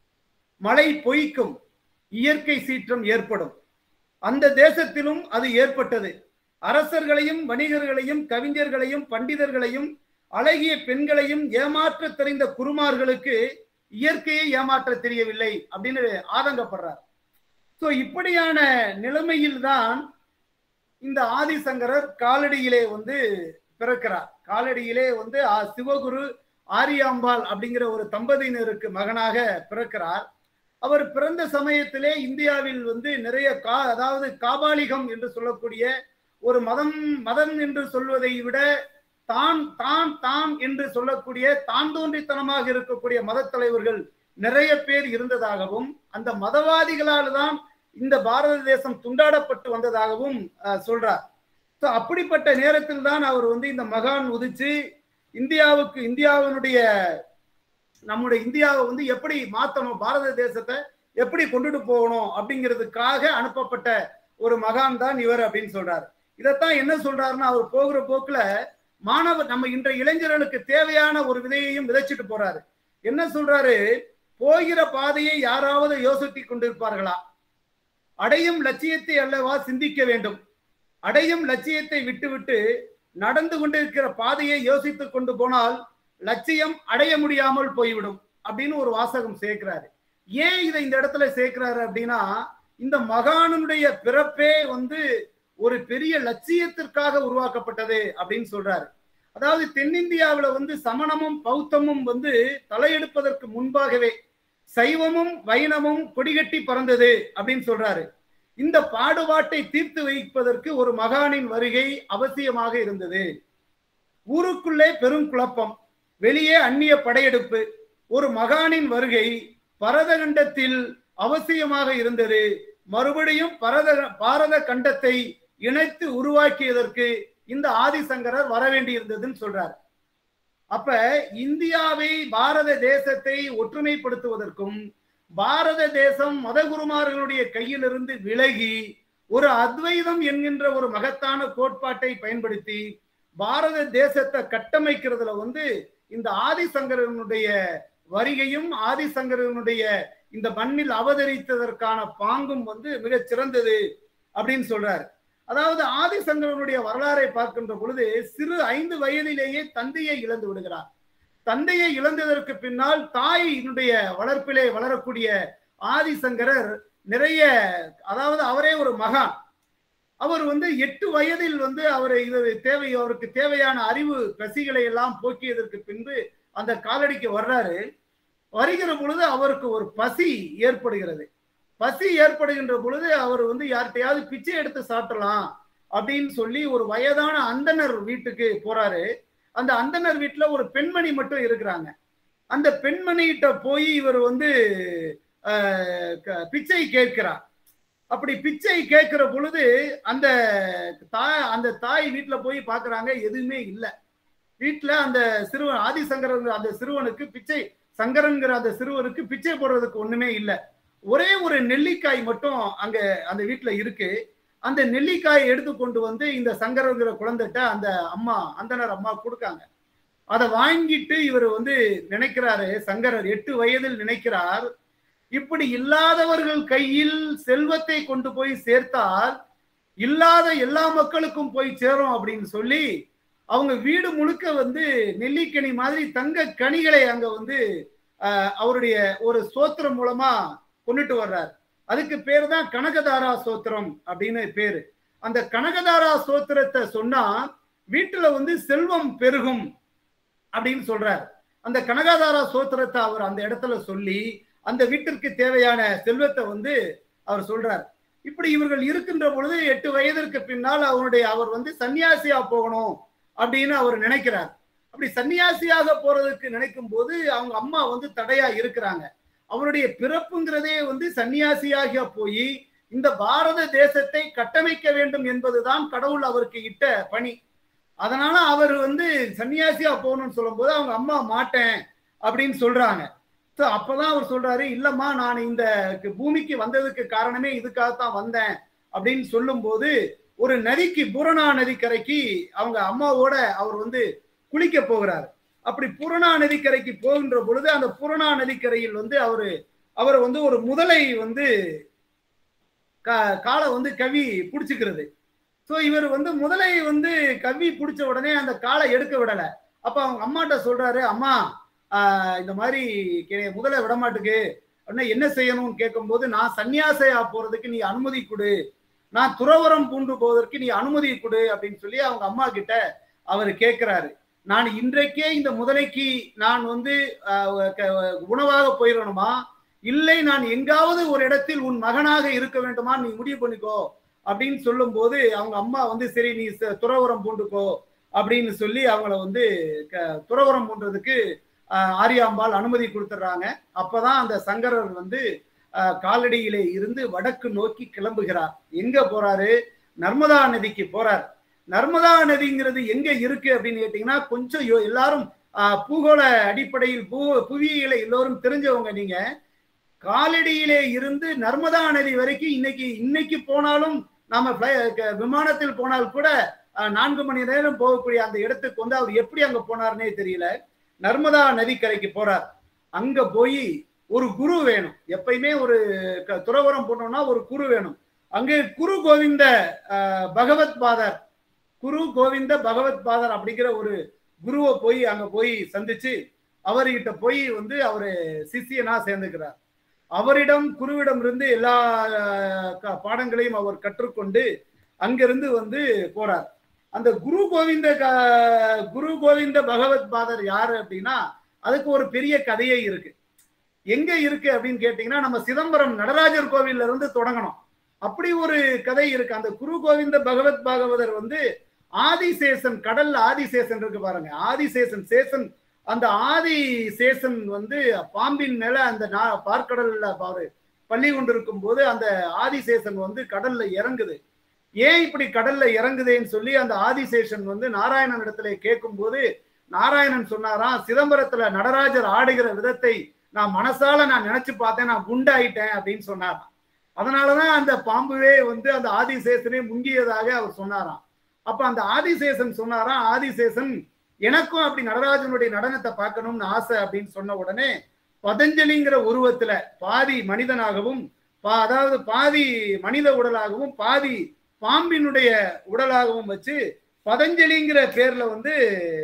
மழை பொய்க்கும், இயற்கை சீற்றம் ஏற்படும். அந்த தேசத்திலும் அது ஏற்பட்டது. அரசர்களையும் வணிகர்களையும் கவிஞர்களையும் பண்டிதர்களையும் அழகிய பெண்களையும் ஏமாற்ற தெரிந்த குருமார்களுக்கு இயற்கையை ஏமாற்ற தெரியவில்லை அப்படின்னு ஆதங்கப்படுறார். சோ இப்படியான நிலைமையில் தான் இந்த ஆதிசங்கரர் காலடியிலே பிறக்கிறார். காலடியிலே சிவகுரு ஆரியாம்பாள் அப்படிங்கிற ஒரு தம்பதியினருக்கு மகனாக பிறக்கிறார். அவர் பிறந்த சமயத்திலே இந்தியாவில் நிறைய அதாவது காபாலிகம் என்று சொல்லக்கூடிய ஒரு மதம் என்று சொல்வதை விட தான் என்று சொல்லக்கூடிய தான் தோன்றித்தனமாக இருக்கக்கூடிய மத தலைவர்கள் நிறைய பேர் இருந்ததாகவும், அந்த மதவாதிகளால் தான் இந்த பாரத தேசம் துண்டாடப்பட்டு வந்ததாகவும் சொல்றார். அப்படிப்பட்ட நேரத்தில் தான் அவர் இந்த மகான் உதிச்சு இந்தியாவினுடைய நம்முடைய இந்தியாவை எப்படி மாத்தணும், பாரத தேசத்தை எப்படி கொண்டுட்டு போகணும் அப்படிங்கிறதுக்காக அனுப்பப்பட்ட ஒரு மகான் தான் இவர் அப்படின்னு சொல்றாரு. இதைத்தான் என்ன சொல்றாருன்னா, அவர் போகிற போக்குல நம்ம இன்றைய இளைஞர்களுக்கு தேவையான ஒரு விதையையும் விதைச்சிட்டு போறாரு. என்ன சொல்றாரு, போகிற பாதையை யாராவது யோசித்துக் கொண்டிருப்பார்களா? அடையும் லட்சியத்தை அல்லவா சிந்திக்க வேண்டும். அடையும் லட்சியத்தை விட்டுவிட்டு நடந்து கொண்டிருக்கிற பாதையை யோசித்துக் கொண்டு போனால் லட்சியம் அடைய முடியாமல் போய்விடும் அப்படின்னு ஒரு வாசகம் சேர்க்கிறாரு. ஏன் இதை இந்த இடத்துல சேர்க்கிறாரு அப்படின்னா, இந்த மகானுடைய பிறப்பே ஒரு பெரிய லட்சியத்திற்காக உருவாக்கப்பட்டது அப்படின்னு சொல்றாரு. அதாவது தென்னிந்தியாவில சமணமும் பௌத்தமும் தலையெடுப்பதற்கு முன்பாகவே சைவமும் வைணமும் கொடிகட்டி பறந்தது அப்படின்னு சொல்றாரு. இந்த பாடுபாட்டை தீர்த்து வைப்பதற்கு ஒரு மகானின் வருகை அவசியமாக இருந்தது. ஊருக்குள்ளே பெரும் குழப்பம், வெளியே அந்நிய படையெடுப்பு, ஒரு மகானின் வருகை பரதகண்டத்தில் அவசியமாக இருந்தது. மறுபடியும் பாரத கண்டத்தை இணைத்து உருவாக்கியதற்கு இந்த ஆதிசங்கரர் வரவேண்டி இருந்ததுன்னு சொல்றார். அப்ப இந்தியாவை, பாரத தேசத்தை ஒற்றுமைப்படுத்துவதற்கும், பாரத தேசம் மதகுருமார்களுடைய கையிலிருந்து விலகி ஒரு அத்வைதம் என்கின்ற ஒரு மகத்தான கோட்பாட்டை பயன்படுத்தி பாரத தேசத்தை கட்டமைக்கிறதுல இந்த ஆதிசங்கரனுடைய வருகையும் ஆதிசங்கரனுடைய இந்த மண்ணில் அவதரித்ததற்கான பாங்கும் மிகச் சிறந்தது அப்படின்னு சொல்றாரு. அதாவது ஆதிசங்கரனுடைய வரலாறை பார்க்கின்ற பொழுது சிறு 5 வயதிலேயே தந்தையை இழந்து விடுகிறார். தந்தையை இழந்ததற்கு பின்னால் தாயினுடைய வளர்ப்பிலே வளரக்கூடிய ஆதிசங்கரர் நிறைய, அதாவது அவரே ஒரு மகான். அவர் 8 வயதில் அவருக்கு தேவையான அறிவு பசிகளை எல்லாம் போக்கியதற்கு பின்பு அந்த காலடிக்கு வர்றாரு. வருகிற பொழுது அவருக்கு ஒரு பசி ஏற்படுகிறது. பசி ஏற்படுகின்ற பொழுது அவர் யார்கிட்டையாவது பிச்சை எடுத்து சாப்பிடலாம் அப்படின்னு சொல்லி ஒரு வயதான அந்தனர் வீட்டுக்கு போறாரு. அந்த அந்தனர் வீட்டுல ஒரு பெண்மணி மட்டும் இருக்கிறாங்க. அந்த பெண்மணிகிட்ட போய் இவர் பிச்சை கேட்கிறார். அப்படி பிச்சை கேட்கிற பொழுது அந்த தாய் வீட்டுல போய் பாக்குறாங்க, எதுவுமே இல்லை வீட்டுல. அந்த சிறுவன் ஆதிசங்கரன் அந்த சிறுவனுக்கு சங்கரன்கிற அந்த சிறுவனுக்கு பிச்சை போடுறதுக்கு ஒண்ணுமே இல்லை. ஒரே ஒரு நெல்லிக்காய் மட்டும் அங்க அந்த வீட்டுல இருக்கு. அந்த நெல்லிக்காயை எடுத்து கொண்டு இந்த சங்கரங்கிற குழந்தைகிட்ட அந்த அந்தனர் அம்மா கொடுக்காங்க. அதை வாங்கிட்டு இவர் நினைக்கிறாரு, சங்கரர் 8 வயதில் நினைக்கிறார், இப்படி இல்லாதவர்கள் கையில் செல்வத்தை கொண்டு போய் சேர்த்தால் இல்லாத எல்லா மக்களுக்கும் போய் சேரும் அப்படின்னு சொல்லி அவங்க வீடு முழுக்க நெல்லிக்கனி மாதிரி தங்க கனிகளை அங்க அவருடைய ஒரு ஸ்தோத்திரம் மூலமா கொண்டுட்டு வர்றார். அதுக்கு பேரு தான் கனகதாரா ஸ்தோத்திரம் அப்படின்னு பேரு. அந்த கனகதாரா ஸ்தோத்திரத்தை சொன்னா வீட்டுல செல்வம் பெருகும் அப்படின்னு சொல்றார். அந்த கனகதாரா ஸ்தோத்திரத்தை அவர் அந்த இடத்துல சொல்லி அந்த வீட்டிற்கு தேவையான செல்வத்தை அவர் சொல்றார். இப்படி இவர்கள் இருக்கின்ற பொழுது 8 வயதிற்கு பின்னால் அவர் சன்னியாசியா போகணும் அப்படின்னு அவர் நினைக்கிறார். அப்படி சன்னியாசியாக போறதுக்கு நினைக்கும் போது அவங்க அம்மா தடையா இருக்கிறாங்க. அவருடைய பிறப்புங்கிறதே சன்னியாசியாக போய் இந்த பாரத தேசத்தை கட்டமைக்க வேண்டும் என்பதுதான் கடவுள் அவருக்கு இட்ட பணி. அதனால அவர் சன்னியாசியா போகணும்னு சொல்லும் போது அவங்க அம்மா மாட்டேன் அப்படின்னு சொல்றாங்க. அப்பதான் அவர் சொல்றாரு, இல்லம்மா நான் இந்த பூமிக்கு வந்ததுக்கு காரணமே இதுக்காகத்தான் வந்தேன் அப்படின்னு சொல்லும் போது ஒரு நதிக்கு, பூரணா நதிக்கரைக்கு அவங்க அம்மாவோட அவர் குளிக்க போகிறார். அப்படி பூரணா நதிக்கரைக்கு போகின்ற பொழுது அந்த பூரணா நதிக்கரையில் அவர் ஒரு முதலை காலை கவி பிடிச்சுக்கிறது. ஸோ இவர் முதலை கவி பிடிச்ச உடனே அந்த காலை எடுக்க விடலை. அப்ப அவங்க அம்மாட்ட சொல்றாரு, அம்மா இந்த மாதிரி முதலை விடமாட்டுக்கு அப்படின்னா என்ன செய்யணும்னு கேட்கும்போது, நான் சன்னியாசியா போறதுக்கு நீ அனுமதி கொடு, நான் துறவரம் பூண்டு போவதற்கு நீ அனுமதி கொடு அப்படின்னு சொல்லி அவங்க அம்மா கிட்ட அவர் கேட்கிறாரு. நான் இன்றைக்கே இந்த முதலைக்கு நான் உணவாக போயிடணுமா, இல்லை நான் எங்காவது ஒரு இடத்தில் உன் மகனாக இருக்க வேண்டுமா, நீ முடிவு பண்ணிக்கோ அப்படின்னு சொல்லும் போது அவங்க அம்மா சரி நீ துறவரம் பூண்டுக்கோ அப்படின்னு சொல்லி அவங்கள துறவரம் பூண்டுறதுக்கு ஆரியாம்பாள் அனுமதி கொடுத்துட்றாங்க. அப்பதான் அந்த சங்கரர் காலடியிலே இருந்து வடக்கு நோக்கி கிளம்புகிறார். எங்க போறாரு? நர்மதா நதிக்கு போறார். நர்மதா நதிங்கிறது எங்க இருக்கு அப்படின்னு கேட்டீங்கன்னா, கொஞ்சம் எல்லாரும் பூகோள அடிப்படையில் புவியியலை எல்லோரும் தெரிஞ்சவங்க நீங்க. காலடியிலே இருந்து நர்மதா நதி வரைக்கும் இன்னைக்கு போனாலும் நாம விமானத்தில் போனால் கூட 4 மணி நேரம் போகக்கூடிய அந்த இடத்துக்கு அவர் எப்படி அங்க போனார்னே தெரியல. நர்மதா நதிக்கரைக்கு போறார். அங்க போய் ஒரு குரு வேணும். எப்பயுமே ஒரு துறவரம் போனோம்னா ஒரு குரு வேணும். அங்கே குரு கோவிந்த பகவத் பாதர் அப்படிங்கிற ஒரு குருவை போய் அங்க போய் சந்திச்சு அவர்கிட்ட போய் அவரு சிஷியனா சேர்ந்துக்கிறார். அவரிடம் குருவிடம் இருந்து எல்லா பாடங்களையும் அவர் கற்றுக்கொண்டு அங்கிருந்து போறார். அந்த குரு கோவிந்த பகவத் பாதர் யாரு அப்படின்னா, அதுக்கு ஒரு பெரிய கதையே இருக்கு. எங்க இருக்கு அப்படின்னு கேட்டீங்கன்னா, நம்ம சிதம்பரம் நடராஜர் கோவில்ல இருந்து தொடங்கணும். அப்படி ஒரு கதை இருக்கு. அந்த குரு கோவிந்த பகவத் பாகவதர் ஆதிசேஷன், கடல்ல ஆதிசேஷன் இருக்கு பாருங்க, ஆதிசேஷன் அந்த ஆதிசேஷன் பாம்பின் மேல அந்த பார்க்கடல்ல பள்ளி கொண்டிருக்கும் போது அந்த ஆதிசேஷன் கடல்ல இறங்குது. ஏன் இப்படி கடல்ல இறங்குதேன்னு சொல்லி அந்த ஆதிசேஷன் நாராயணன் இடத்துல கேட்கும் போது நாராயணன் சொன்னாராம், சிதம்பரத்துல நடராஜர் ஆடுகிற விதத்தை நான் மனசால நான் நினைச்சு பார்த்தேன், நான் குண்டாயிட்டேன் அப்படின்னு சொன்னாராம். அதனாலதான் அந்த பாம்புவே அந்த ஆதிசேஷனே முங்கியதாக அவர் சொன்னாராம். அப்ப அந்த ஆதிசேஷன் சொன்னாராம், ஆதிசேஷன் எனக்கும் அப்படி நடராஜனுடைய நடனத்தை பார்க்கணும்னு ஆசை அப்படின்னு சொன்ன உடனே பதஞ்சலிங்கிற உருவத்துல பாதி மனிதனாகவும் அதாவது பாதி மனித உடலாகவும் பாதி பாம்பினுடைய உடலாகவும் வச்சு பதஞ்சலிங்கிற பேர்ல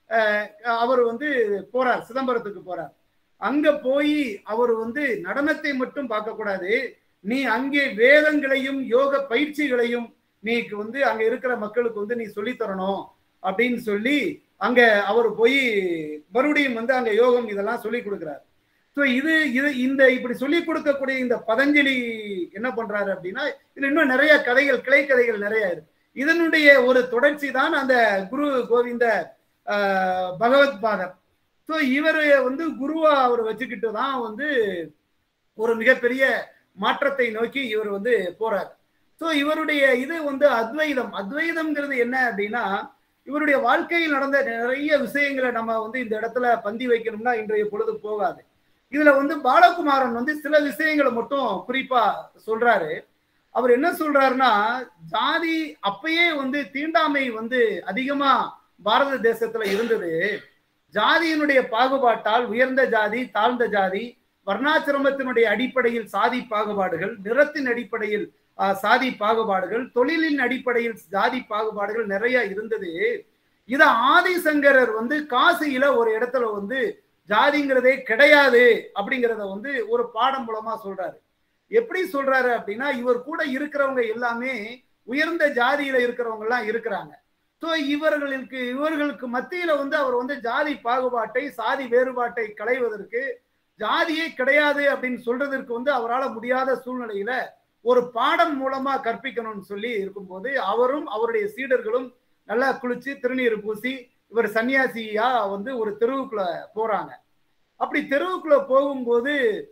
அவர் வந்து போறார், சிதம்பரத்துக்கு போறார். அங்க போய் அவர் வந்து நடனத்தை மட்டும் பார்க்க கூடாது, நீ அங்கே வேதங்களையும் யோக பயிற்சிகளையும் நீ வந்து அங்க இருக்கிற மக்களுக்கு வந்து நீ சொல்லி தரணும் அப்படின்னு சொல்லி அங்க அவர் போய் மறுபடியும் வந்து அங்க யோகம் இதெல்லாம் சொல்லி கொடுக்கிறார். ஸோ இது இந்த இப்படி சொல்லி கொடுக்கக்கூடிய இந்த பதஞ்சலி என்ன பண்றாரு அப்படின்னா, இதுல இன்னும் நிறைய கதைகள், கிளை கதைகள் நிறைய இருக்கு. இதனுடைய ஒரு தொடர்ச்சி தான் அந்த குரு கோவிந்த பகவத் பாதர். ஸோ இவர் வந்து குருவா அவர் வச்சுக்கிட்டு தான் வந்து ஒரு மிகப்பெரிய மாற்றத்தை நோக்கி இவர் வந்து போறார். ஸோ இவருடைய இது வந்து அத்வைதம். அத்வைதம்ங்கிறது என்ன அப்படின்னா, இவருடைய வாழ்க்கையில் நடந்த நிறைய விஷயங்களை நம்ம வந்து இந்த இடத்துல பந்தி வைக்கணும்னா இன்றைய பொழுது போகாது. இதுல வந்து பாலகுமாரன் வந்து சில விஷயங்களை மட்டும் குறிப்பா சொல்றாரு. அவர் என்ன சொல்றாருன்னா, ஜாதி அப்பயே வந்து தீண்டாமை வந்து அதிகமா பாரத தேசத்துல இருந்தது. ஜாதியினுடைய பாகுபாட்டால் உயர்ந்த ஜாதி, தாழ்ந்த ஜாதி, வர்ணாசிரமத்தினுடைய அடிப்படையில் சாதி பாகுபாடுகள், நிறத்தின் அடிப்படையில் சாதி பாகுபாடுகள், தொழிலின் அடிப்படையில் ஜாதி பாகுபாடுகள் நிறைய இருந்தது. இத ஆதிசங்கரர் வந்து காசியில ஒரு இடத்துல வந்து ஜாதிங்கிறதே கிடையாது அப்படிங்கிறத வந்து ஒரு பாடம் மூலமா சொல்றாரு. எப்படி சொல்றாரு அப்படின்னா, இவர் கூட இருக்கிறவங்க எல்லாமே உயர்ந்த ஜாதியில இருக்கிறவங்க எல்லாம் இருக்கிறாங்க. ஸோ இவர்களுக்கு மத்தியில வந்து அவர் வந்து ஜாதி பாகுபாட்டை, சாதி வேறுபாட்டை களைவதற்கு, ஜாதியே கிடையாது அப்படின்னு சொல்றதற்கு வந்து அவரால் முடியாத சூழ்நிலையில ஒரு பாடம் மூலமா கற்பிக்கணும்னு சொல்லி இருக்கும்போது அவரும் அவருடைய சீடர்களும் நல்லா குளிச்சு திருநீர் பூசி இவர் சன்னியாசியா வந்து ஒரு தெருவுக்குள்ள போறாங்க. அப்படி தெருவுக்குள்ள போகும்போது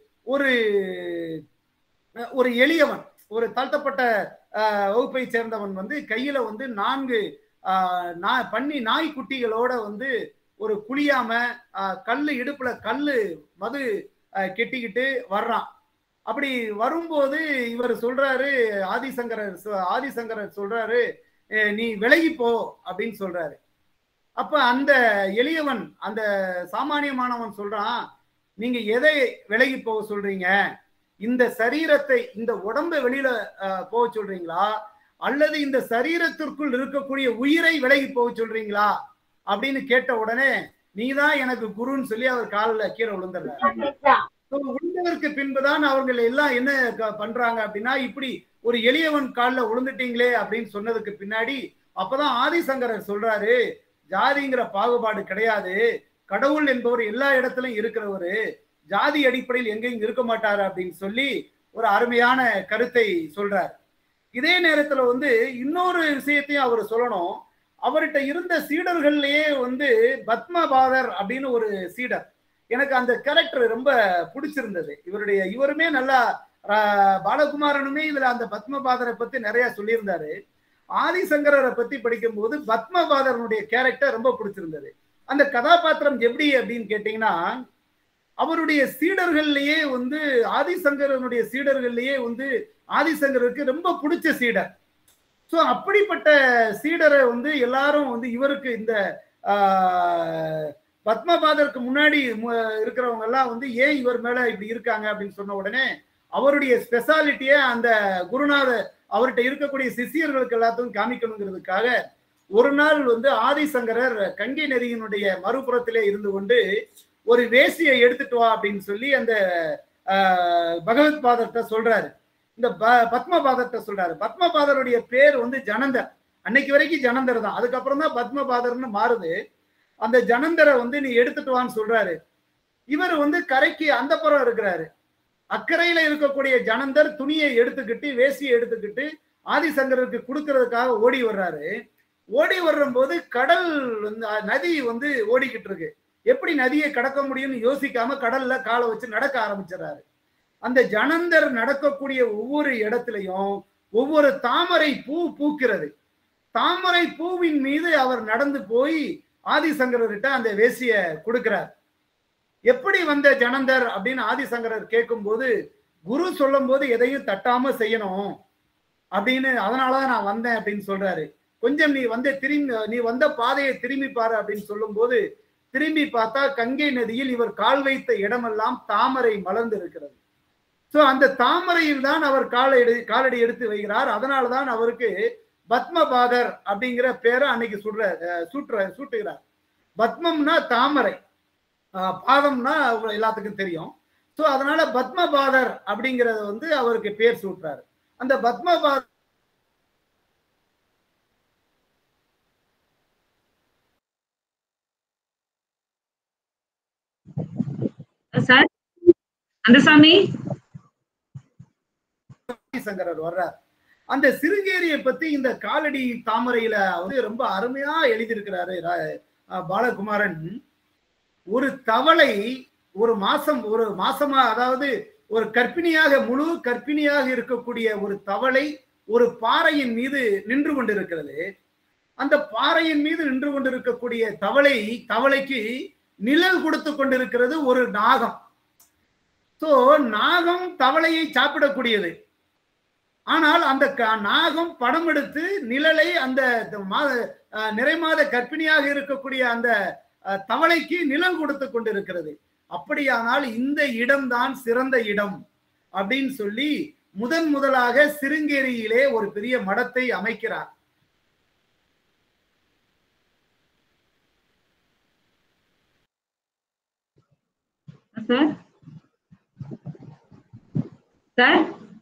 ஒரு எளியவன், ஒரு தாழ்த்தப்பட்ட வகுப்பை சேர்ந்தவன் வந்து கையில வந்து 4 நாய்க்குட்டிகளோட வந்து ஒரு குளியாம கல்லு இடுப்புல கல்லு மது கெட்டிக்கிட்டு வர்றான். அப்படி வரும்போது இவர் சொல்றாரு, ஆதிசங்கரர் சொல்றாரு, நீ விலகி போ அப்படின்னு சொல்றாரு. அப்ப அந்த எளியவன், அந்த சாமானியமானவன் சொல்றான், நீங்க எதை விலகி போக சொல்றீங்க? இந்த சரீரத்தை, இந்த உடம்பை வெளியில போக சொல்றீங்களா, அல்லது இந்த சரீரத்திற்குள் இருக்கக்கூடிய உயிரை விலகி போக சொல்றீங்களா அப்படின்னு கேட்ட உடனே, நீதான் எனக்கு குருன்னு சொல்லி அவர் காலில் கீழே விழுந்துடுறாரு. விழுந்ததற்கு பின்புதான் அவர்கள் எல்லாம் என்ன பண்றாங்க அப்படின்னா, இப்படி ஒரு எளியவன் காலில் விழுந்துட்டீங்களே அப்படின்னு சொன்னதுக்கு பின்னாடி அப்பதான் ஆதிசங்கரர் சொல்றாரு, ஜாதிங்கிற பாகுபாடு கிடையாது, கடவுள் என்பவர் எல்லா இடத்திலும் இருக்கிறவரு, ஜாதி அடிப்படையில் எங்கேயும் இருக்க மாட்டாரு அப்படின்னு சொல்லி ஒரு அருமையான கருத்தை சொல்றார். இதே நேரத்துல வந்து இன்னொரு விஷயத்தையும் அவர் சொல்லணும். அவர்கிட்ட இருந்த சீடர்கள்லயே வந்து பத்மபாதர் அப்படின்னு ஒரு சீடர், எனக்கு அந்த கேரக்டர் ரொம்ப பிடிச்சிருந்தது. இவருமே நல்லா, பாலகுமாரனுமே இதுல அந்த பத்மபாதரை பத்தி நிறைய சொல்லியிருந்தாரு. ஆதிசங்கரரை பத்தி படிக்கும் போது பத்மபாதரனுடைய கேரக்டர் ரொம்ப பிடிச்சிருந்தது. அந்த கதாபாத்திரம் எப்படி அப்படின்னு கேட்டீங்கன்னா, அவருடைய சீடர்கள்லயே வந்து ஆதிசங்கரனுடைய சீடர்கள்லயே வந்து ஆதிசங்கருக்கு ரொம்ப பிடிச்ச சீடர். ஸோ அப்படிப்பட்ட சீடரை வந்து எல்லாரும் வந்து இவருக்கு இந்த பத்மபாதருக்கு முன்னாடி இருக்கிறவங்க எல்லாம் வந்து ஏன் இவர் மேல இப்படி இருக்காங்க அப்படின்னு சொன்ன உடனே அவருடைய ஸ்பெஷாலிட்டியை அந்த குருநாதர் அவர்கிட்ட இருக்கக்கூடிய சிஷியர்களுக்கு எல்லாத்துக்கும் காமிக்கணுங்கிறதுக்காக ஒரு நாள் வந்து ஆதிசங்கரர் கங்கை நதியினுடைய மறுபுறத்திலே இருந்து கொண்டு ஒரு வேசியை எடுத்துட்டு வா அப்படின்னு சொல்லி அந்த பகவத் பாதர்கிட்ட சொல்றாரு. இந்த பத்மபாதர்கிட்ட சொல்றாரு. பத்மபாதருடைய பேர் வந்து ஜனந்தர். அன்னைக்கு வரைக்கும் ஜனந்தர் தான், அதுக்கப்புறம் தான் பத்மபாதர்னு மாறுது. அந்த ஜனந்தரை வந்து நீ எடுத்துட்டு வான்னு சொல்றாரு. இவர் வந்து கரைக்கு அந்த புறம் இருக்கிறாரு. அக்கறையில இருக்கக்கூடிய ஜனந்தர் துணியை எடுத்துக்கிட்டு, வேசியை எடுத்துக்கிட்டு ஆதிசங்கருக்கு கொடுக்கறதுக்காக ஓடி வர்றாரு. ஓடி வர்றபோது கடல் நதி வந்து ஓடிக்கிட்டு இருக்கு. எப்படி நதியை கடக்க முடியும்னு யோசிக்காம கடல்ல காலை வச்சு நடக்க ஆரம்பிச்சிடறாரு. அந்த ஜனந்தர் நடக்கக்கூடிய ஒவ்வொரு இடத்துலையும் ஒவ்வொரு தாமரை பூ பூக்கிறது. தாமரை பூவின் மீது அவர் நடந்து போய் ஆதிசங்கரர்கிட்ட அந்த வேசிய கொடுக்கிறார். எப்படி வந்த ஜனந்தர் அப்படின்னு ஆதிசங்கரர் கேட்கும் போது, குரு சொல்லும் போது எதையும் தட்டாம செய்யணும் அப்படின்னு, அதனாலதான் நான் வந்தேன் அப்படின்னு சொல்றாரு. கொஞ்சம் நீ வந்த பாதையை திரும்பி பாரு அப்படின்னு சொல்லும் போது திரும்பி பார்த்தா கங்கை நதியில் இவர் கால் வைத்த இடமெல்லாம் தாமரை மலர்ந்து இருக்கிறது. சோ அந்த தாமரையில் தான் அவர் காலடி எடுத்து வைக்கிறார். அதனாலதான் அவருக்கு பத்மபாதர் அப்படிங்கிற பேரை அன்னைக்கு சூட்டுகிறார். பத்மம்னா தாமரை, பாதம்னா எல்லாத்துக்கும் தெரியும். ஸோ அதனால பத்மபாதர் அப்படிங்கறத வந்து அவருக்கு பேர் சூட்டுறாரு. அந்த பத்மபாதர் சார் அந்தசாமி சங்கரர் வர்றார். அந்த சிருங்கேரியை பத்தி இந்த காலடி தாமரையில வந்து ரொம்ப அருமையா எழுதியிருக்கிறாரு பாலகுமாரன். ஒரு தவளை ஒரு மாசமா, அதாவது ஒரு கர்ப்பிணியாக, முழு கர்ப்பிணியாக இருக்கக்கூடிய ஒரு தவளை ஒரு பாறையின் மீது நின்று கொண்டிருக்கிறது. அந்த பாறையின் மீது நின்று கொண்டிருக்கக்கூடிய தவளைக்கு நிழல் கொடுத்து கொண்டிருக்கிறது ஒரு நாகம். சோ நாகம் தவளையை சாப்பிடக்கூடியது. ஆனால் அந்த நாகம் படம் எடுத்து நிழலை அந்த நிறைமாத கர்ப்பிணியாக இருக்கக்கூடிய அந்த தவளைக்கு நிழல் கொடுத்து கொண்டிருக்கிறது. அப்படியானால் இந்த இடம்தான் சிறந்த இடம் அப்படின்னு சொல்லி முதலாக சிருங்கேரியிலே ஒரு பெரிய மடத்தை அமைக்கிறார். சார் சார்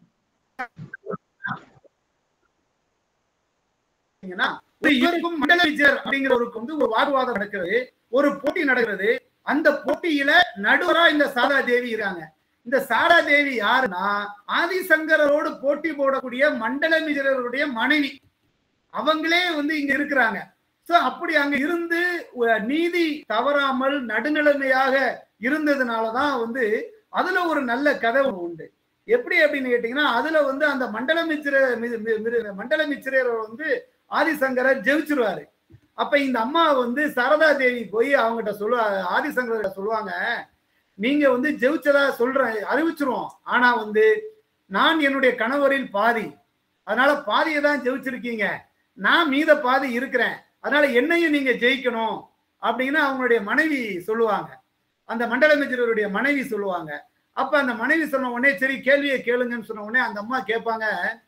இவருக்கும் மண்டல விஜயர் அப்படிங்கிறவருக்கு வந்து ஒரு வாக்குவாதம் நடக்கிறது, ஒரு போட்டி நடக்கிறது. அந்த போட்டியில நடுவரா இந்த சாரா தேவி இருக்காங்க. இந்த சாரா தேவி யாருன்னா ஆதிசங்கரோடு போட்டி போடக்கூடிய மண்டல விஜயருடைய மனைவி. அவங்களே வந்து இங்க இருக்கிறாங்க. சோ அப்படி அங்க இருந்து நீதி தவறாமல் நடுநிலைமையாக இருந்ததுனாலதான் வந்து அதுல ஒரு நல்ல கதை உண்டு. எப்படி அப்படின்னு கேட்டீங்கன்னா, அதுல வந்து அந்த மண்டல மிச்சிரர் வந்து ஆதிசங்கரர் ஜெயிச்சிருவாரு. அப்ப இந்த அம்மா வந்து சாரதா தேவி போய் அவங்ககிட்ட ஆதிசங்கர சொல்லுவாங்க, நீங்க வந்து ஜெயிச்சதா சொல்றேன், அறிவிச்சிருவோம். ஆனா வந்து நான் என்னுடைய கணவரில் பாதி, அதனால பாதியை தான் ஜெயிச்சிருக்கீங்க, நான் மீத பாதி இருக்கிறேன், அதனால என்னையும் நீங்க ஜெயிக்கணும் அப்படின்னு அவங்களுடைய மனைவி சொல்லுவாங்க. அந்த மண்டல மிச்சிரருடைய மனைவி சொல்லுவாங்க. அப்ப அந்த மனைவி சொன்ன உடனே சரி கேள்வியை கேளுங்கன்னு சொன்ன உடனே அந்த அம்மா கேட்பாங்க,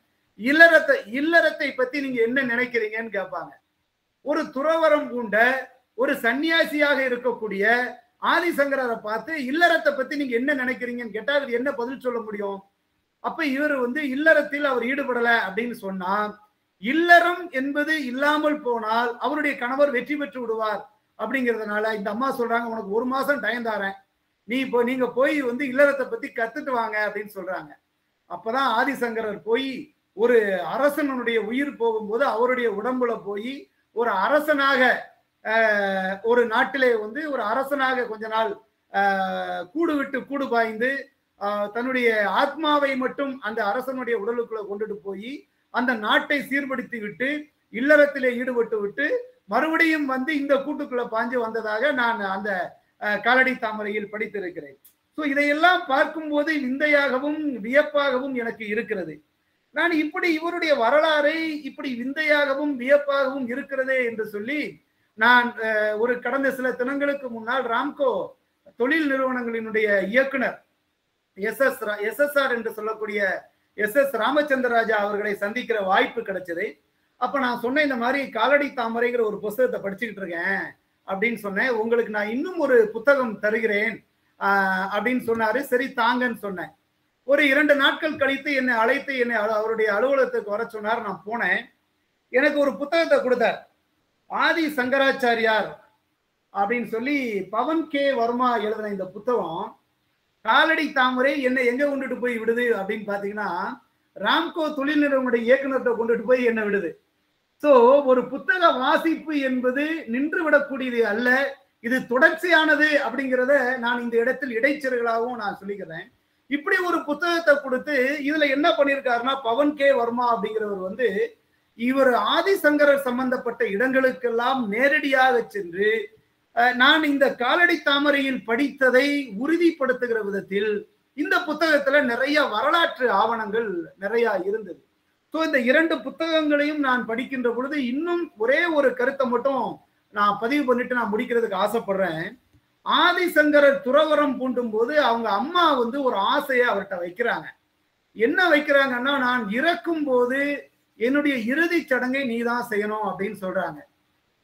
இல்லறத்தை பத்தி நீங்க என்ன நினைக்கிறீங்கன்னு கேட்பாங்க. ஒரு துறவரம் பூண்ட ஒரு சன்னியாசியாக இருக்கக்கூடிய ஆதிசங்கரரை பார்த்து இல்லறத்தை பத்தி நீங்க என்ன நினைக்கிறீங்கன்னு கேட்டா அது என்ன பதில் சொல்ல முடியும்? அப்ப இவர் வந்து இல்லறத்தில் அவர் ஈடுபடல அப்படின்னு சொன்னா, இல்லறம் என்பது இல்லாமல் போனால் அவருடைய கணவர் வெற்றி பெற்று விடுவார் அப்படிங்கிறதுனால இந்த அம்மா சொல்றாங்க, உனக்கு 1 மாசம் டைம் தாரேன், நீங்க போய் வந்து இல்லறத்தை பத்தி கத்துட்டு வாங்க அப்படின்னு சொல்றாங்க. அப்பதான் ஆதிசங்கரர் போய் ஒரு அரசனுடைய உயிர் போகும்போது அவருடைய உடம்புல போய் ஒரு அரசனாக ஒரு நாட்டிலே வந்து ஒரு அரசனாக கொஞ்ச நாள் கூடு விட்டு கூடு பாய்ந்து தன்னுடைய ஆத்மாவை மட்டும் அந்த அரசனுடைய உடலுக்குள்ள கொண்டுட்டு போய் அந்த நாட்டை சீர்படுத்தி விட்டு இல்லறத்திலே ஈடுபட்டு விட்டு மறுபடியும் வந்து இந்த கூட்டுக்குள்ள பாஞ்சு வந்ததாக நான் அந்த காலடி தாமரையில் படித்திருக்கிறேன். ஸோ இதையெல்லாம் பார்க்கும்போது விந்தையாகவும் வியப்பாகவும் எனக்கு இருக்கிறது. நான் இப்படி இவருடைய வரலாறை இப்படி விந்தையாகவும் வியப்பாகவும் இருக்கிறதே என்று சொல்லி நான் ஒரு கடந்த சில தினங்களுக்கு முன்னால் ராம்கோ தொழில் நிறுவனங்களினுடைய இயக்குனர் SSR என்று சொல்லக்கூடிய SS ராமச்சந்திரராஜா அவர்களை சந்திக்கிற வாய்ப்பு கிடைச்சது. அப்ப நான் சொன்னேன், இந்த மாதிரி காலடி தாமரைங்கிற ஒரு புத்தகத்தை படிச்சுக்கிட்டு இருக்கேன் அப்படின்னு சொன்னேன், உங்களுக்கு நான் இன்னும் ஒரு புத்தகம் தருகிறேன் அப்படின்னு சொன்னாரு. சரி தாங்கன்னு சொன்னேன். ஒரு 2 நாட்கள் கழித்து என்னை அழைத்து என்னை அவருடைய அலுவலகத்துக்கு வர சொன்னார். நான் போனேன். எனக்கு ஒரு புத்தகத்தை கொடுத்தார். ஆதி சங்கராச்சாரியார் அப்படின்னு சொல்லி பவன் கே வர்மா எழுதின இந்த புத்தகம் காலடி தாமரை என்னை எங்க கொண்டுட்டு போய் விடுது அப்படின்னு பாத்தீங்கன்னா, ராம்கோ தொழில் நிறுவனுடைய இயக்குநர்கிட்ட கொண்டுட்டு போய் என்ன விடுது. சோ ஒரு புத்தக வாசிப்பு என்பது நின்று விடக்கூடியது அல்ல, இது தொடர்ச்சியானது அப்படிங்கிறத நான் இந்த இடத்தில் இடைச்செருகளாகவும் நான் சொல்லிக்கிறேன். இப்படி ஒரு புத்தகத்தை கொடுத்து இதுல என்ன பண்ணியிருக்காருன்னா, பவன் கே வர்மா அப்படிங்கிறவர் வந்து இவர் ஆதிசங்கரர் சம்பந்தப்பட்ட இடங்களுக்கெல்லாம் நேரடியாக சென்று நான் இந்த காலடி தாமரையில் படித்ததை உறுதிப்படுத்துகிற விதத்தில் இந்த புத்தகத்துல நிறைய வரலாற்று ஆவணங்கள் நிறைய இருந்தது. ஸோ இந்த 2 புத்தகங்களையும் நான் படிக்கின்ற பொழுது இன்னும் ஒரே ஒரு கருத்தை மட்டும் நான் பதிவு பண்ணிட்டு நான் முடிக்கிறதுக்கு ஆசைப்படுறேன். ஆதிசங்கரர் துறவரம் பூண்டும் போது அவங்க அம்மா வந்து ஒரு ஆசையை அவர்கிட்ட வைக்கிறாங்க. என்ன வைக்கிறாங்கன்னா, நான் இறக்கும் போது என்னுடைய இறுதி சடங்கை நீதான் செய்யணும் அப்படின்னு சொல்றாங்க.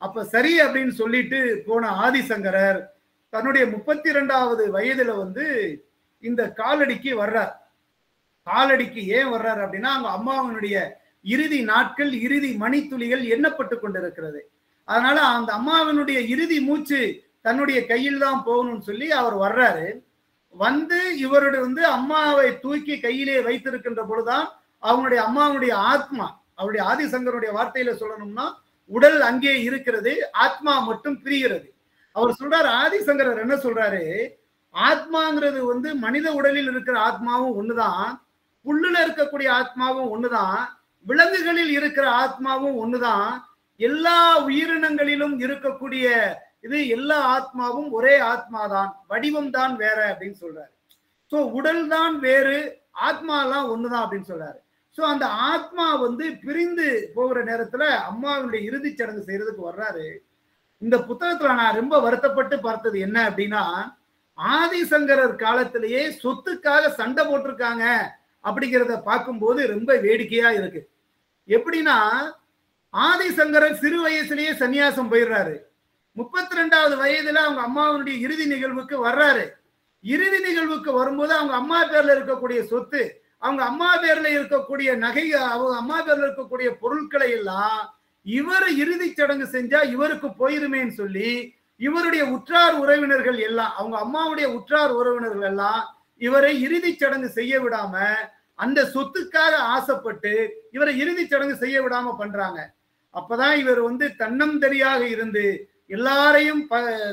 அப்ப சரி அப்படின்னு சொல்லிட்டு போன ஆதிசங்கரர் தன்னுடைய 32வது வயதுல வந்து இந்த காலடிக்கு வர்றார். காலடிக்கு ஏன் வர்றார் அப்படின்னா, அவங்க அம்மாவனுடைய இறுதி நாட்கள், இறுதி மணித்துளிகள் எண்ணப்பட்டு கொண்டிருக்கிறது. அதனால அந்த அம்மாவனுடைய இறுதி மூச்சு தன்னுடைய கையில் தான் போகணும்னு சொல்லி அவர் வர்றாரு. வந்து இவருடைய வந்து அம்மாவை தூக்கி கையிலே வைத்திருக்கின்ற பொழுதுதான் அவங்களுடைய அம்மாவுடைய ஆத்மா, அவருடைய ஆதிசங்கருடைய வார்த்தையில சொல்லணும்னா, உடல் அங்கே இருக்கிறது, ஆத்மா மட்டும் பிரிகிறது. அவர் சொல்றாரு, ஆதிசங்கரர் என்ன சொல்றாரு, ஆத்மாங்கிறது வந்து மனித உடலில் இருக்கிற ஆத்மாவும் ஒண்ணுதான், புல்லுல இருக்கக்கூடிய ஆத்மாவும் ஒண்ணுதான், விலங்குகளில் இருக்கிற ஆத்மாவும் ஒண்ணுதான், எல்லா உயிரினங்களிலும் இருக்கக்கூடிய இது எல்லா ஆத்மாவும் ஒரே ஆத்மாதான், வடிவம் தான் வேற அப்படின்னு சொல்றாரு. சோ உடல் தான் வேறு, ஆத்மாலாம் ஒண்ணுதான் அப்படின்னு சொல்றாரு. சோ அந்த ஆத்மா வந்து பிரிந்து போகிற நேரத்துல அம்மாவுடைய இறுதிச் சடங்கு செய்யறதுக்கு வர்றாரு. இந்த புத்தகத்துல நான் ரொம்ப வருத்தப்பட்டு பார்த்தது என்ன அப்படின்னா, ஆதிசங்கரர் காலத்திலேயே சொத்துக்காக சண்டை போட்டிருக்காங்க அப்படிங்கிறத பார்க்கும்போது ரொம்ப வேடிக்கையா இருக்கு. எப்படின்னா, ஆதிசங்கரர் சிறு வயசுலயே சன்னியாசம் போயிடுறாரு. 32வது வயதுல அவங்க அம்மாவுடைய இறுதி நிகழ்வுக்கு வர்றாரு. இறுதி நிகழ்வுக்கு வரும்போது அவங்க அம்மா பேர்ல இருக்கக்கூடிய சொத்து, அவங்க அம்மா பேர்ல இருக்கக்கூடிய நகை, அவங்க அம்மா பேர்ல இருக்கக்கூடிய பொருட்களை எல்லாம் இவர் இறுதி சடங்கு செஞ்சா இவருக்கு போயிருமேன்னு சொல்லி இவருடைய உற்றார் உறவினர்கள் எல்லாம், அவங்க அம்மாவுடைய உற்றார் உறவினர்கள் எல்லாம் இவரை இறுதி சடங்கு செய்ய விடாம, அந்த சொத்துக்காக ஆசைப்பட்டு இவரை இறுதி சடங்கு செய்ய விடாம பண்றாங்க. அப்பதான் இவர் வந்து தன்னந்தனியாக இருந்து எல்லாரையும்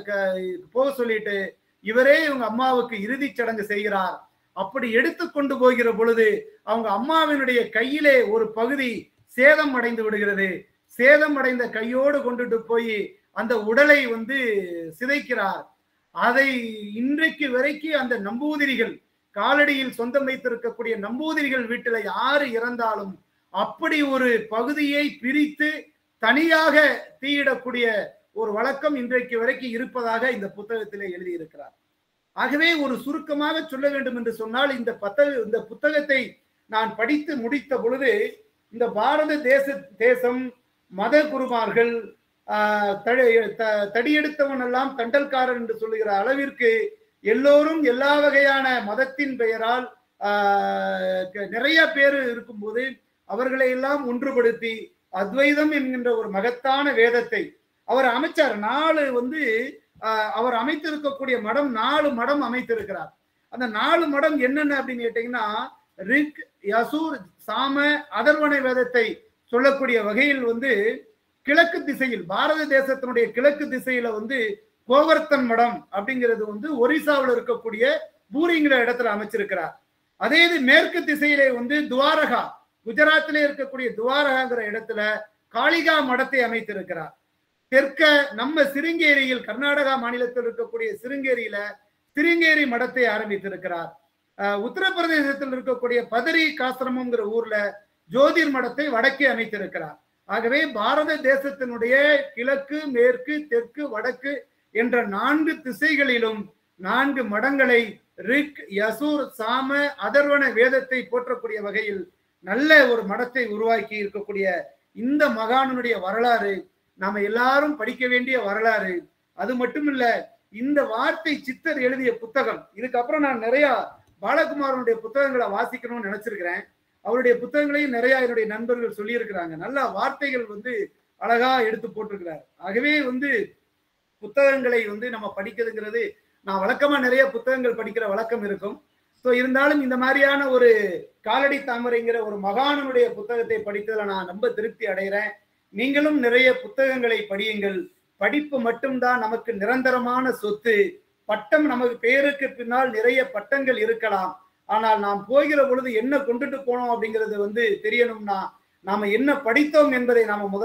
போக சொல்லிட்டு இவரே இவங்க அம்மாவுக்கு இறுதி சடங்கு செய்கிறார். அப்படி எடுத்து கொண்டு போகிற பொழுது அவங்க அம்மாவினுடைய கையிலே ஒரு பகுதி சேதம் அடைந்து விடுகிறது. சேதம் அடைந்த கையோடு கொண்டுட்டு போய் அந்த உடலை வந்து சிதைக்கிறார். அதை இன்றைக்கு வரைக்கும் அந்த நம்பூதிரிகள், காலடியில் சொந்தம் வைத்திருக்கக்கூடிய நம்பூதிரிகள் வீட்டில யாரு இறந்தாலும் அப்படி ஒரு பகுதியை பிரித்து தனியாக தீயிடக்கூடிய ஒரு வழக்கம் இன்றைக்கு வரைக்கும் இருப்பதாக இந்த புத்தகத்திலே எழுதியிருக்கிறார். ஆகவே ஒரு சுருக்கமாக சொல்ல வேண்டும் என்று சொன்னால், இந்த புத்தகத்தை நான் படித்து முடித்த பொழுது, இந்த பாரத தேசம் மத குருமார்கள் தடியெடுத்தவன் எல்லாம் தண்டல்காரன் என்று சொல்லுகிற அளவிற்கு எல்லோரும் எல்லா வகையான மதத்தின் பெயரால் நிறைய பேர் இருக்கும்போது அவர்களை எல்லாம் ஒன்றுபடுத்தி அத்வைதம் என்கின்ற ஒரு மகத்தான வேதத்தை அவர் அமைச்சார். 4 வந்து அவர் அமைத்திருக்கக்கூடிய மடம் 4 மடம் அமைத்திருக்கிறார். அந்த 4 மடம் என்னென்ன அப்படின்னு கேட்டீங்கன்னா, ரிக், யசூர், சாம, அதர்வண வேதத்தை சொல்லக்கூடிய வகையில் வந்து கிழக்கு திசையில், பாரத தேசத்தினுடைய கிழக்கு திசையில வந்து கோவர்த்தன் மடம் அப்படிங்கிறது வந்து ஒரிசாவில் இருக்கக்கூடிய பூரிங்கிற இடத்துல அமைச்சிருக்கிறார். அதே இது மேற்கு திசையிலே வந்து துவாரகா, குஜராத்திலே இருக்கக்கூடிய துவாரகாங்கிற இடத்துல காளிகா மடத்தை அமைத்திருக்கிறார். தெற்க நம்ம சிருங்கேரியில், கர்நாடகா மாநிலத்தில் இருக்கக்கூடிய சிருங்கேரியில சிருங்கேரி மடத்தை ஆரம்பித்திருக்கிறார். உத்தரப்பிரதேசத்தில் இருக்கக்கூடிய பதரி காசிரமம்ங்கிற ஊர்ல ஜோதிர் மடத்தை வடக்கே அமைத்திருக்கிறார். ஆகவே பாரத தேசத்தினுடைய கிழக்கு, மேற்கு, தெற்கு, வடக்கு என்ற 4 திசைகளிலும் 4 மடங்களை ரிக், யசூர், சாம, அதர்வண வேதத்தை போற்றக்கூடிய வகையில் நல்ல ஒரு மடத்தை உருவாக்கி இருக்கக்கூடிய இந்த மகானுடைய வரலாறு நாம எல்லாரும் படிக்க வேண்டிய வரலாறு. அது மட்டும் இல்ல, இந்த வார்த்தை சித்தர் எழுதிய புத்தகம், இதுக்கப்புறம் நான் நிறைய பாலகுமாரனுடைய புத்தகங்களை வாசிக்கணும்னு நினைச்சிருக்கிறேன். அவருடைய புத்தகங்களையும் நிறைய என்னுடைய நண்பர்கள் சொல்லியிருக்கிறாங்க. நல்ல வார்த்தைகள் வந்து அழகா எடுத்து போட்டிருக்கிறார். ஆகவே வந்து புத்தகங்களை வந்து நம்ம படிக்கிறதுங்கிறது, நான் வழக்கமா நிறைய புத்தகங்கள் படிக்கிற வழக்கம் இருக்கும். ஸோ இருந்தாலும் இந்த மாதிரியான ஒரு காலடி தாமரைங்கிற ஒரு மகானுடைய புத்தகத்தை படித்ததுல நான் ரொம்ப திருப்தி அடைகிறேன். நீங்களும் நிறைய புத்தகங்களை படியுங்கள். படிப்பு மட்டும்தான் நமக்கு நிரந்தரமான சொத்து. பட்டம் நமக்கு பேருக்கு பின்னால் நிறைய பட்டங்கள் இருக்கலாம். ஆனால் நாம் போகிற பொழுது என்ன கொண்டுட்டு போனோம் அப்படிங்கிறது வந்து தெரியணும்னா, நாம என்ன படித்தோம் என்பதை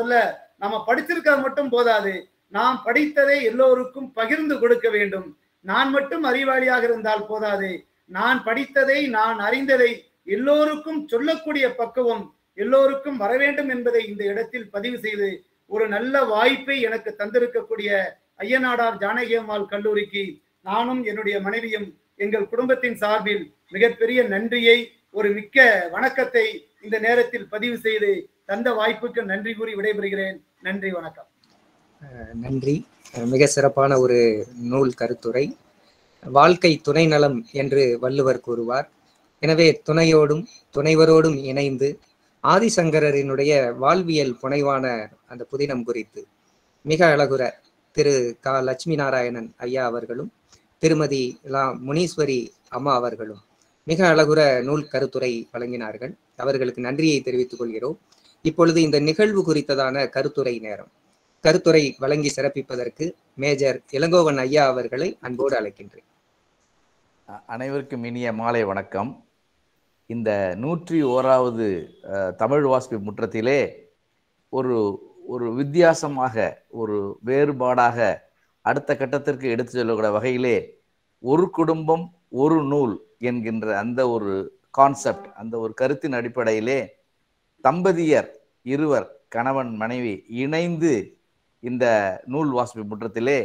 நாம படிச்சிருக்க மட்டும் போதாது, நாம் படித்ததை எல்லோருக்கும் பகிர்ந்து கொடுக்க வேண்டும். நான் மட்டும் அறிவாளியாக இருந்தால் போதாது, நான் படித்ததை, நான் அறிந்ததை எல்லோருக்கும் சொல்லக்கூடிய பக்குவம் எல்லோருக்கும் வர வேண்டும் என்பதை இந்த இடத்தில் பதிவு செய்து, ஒரு நல்ல வாய்ப்பை எனக்கு தந்திருக்கக்கூடிய ஐயனாடார் ஜானகி அம்மாள் கல்லூரிக்கு நானும் என்னுடைய மனைவியும் எங்கள் குடும்பத்தின் சார்பில் மிகப்பெரிய நன்றியை, ஒரு மிக்க வணக்கத்தை இந்த நேரத்தில் பதிவு செய்து தந்த வாய்ப்புக்கு நன்றி கூறி விடைபெறுகிறேன். நன்றி, வணக்கம். நன்றி. மிக சிறப்பான ஒரு நூல் கருத்துரை. வாழ்க்கை துணை நலம் என்று வள்ளுவர் கூறுவார். எனவே துணையோடும் துணைவரோடும் இணைந்து ஆதிசங்கரரினுடைய வாழ்வியல் புனைவான அந்த புதினம் குறித்து மிக அழகுற திரு க. லட்சுமி நாராயணன் ஐயா அவர்களும் திருமதி முனீஸ்வரி அம்மா அவர்களும் மிக அழகுற நூல் கருத்துரை வழங்கினார்கள். அவர்களுக்கு நன்றியை தெரிவித்துக் கொள்கிறோம். இப்பொழுது இந்த நிகழ்வு குறித்ததான கருத்துரை நேரம். கருத்துரை வழங்கி சிறப்பிப்பதற்கு மேஜர் இளங்கோவன் ஐயா அவர்களை அன்போடு அழைக்கின்றேன். அனைவருக்கும் இனிய மாலை வணக்கம். இந்த 101வது தமிழ் வாசிப்பு முற்றத்திலே ஒரு ஒரு வித்தியாசமாக, ஒரு வேறுபாடாக அடுத்த கட்டத்திற்கு எடுத்து செல்லக்கூடிய வகையிலே ஒரு குடும்பம் ஒரு நூல் என்கின்ற அந்த ஒரு கான்செப்ட், அந்த ஒரு கருத்தின் அடிப்படையிலே தம்பதியர் இருவர், கணவன் மனைவி இணைந்து இந்த நூல் வாசிப்பு முற்றத்திலே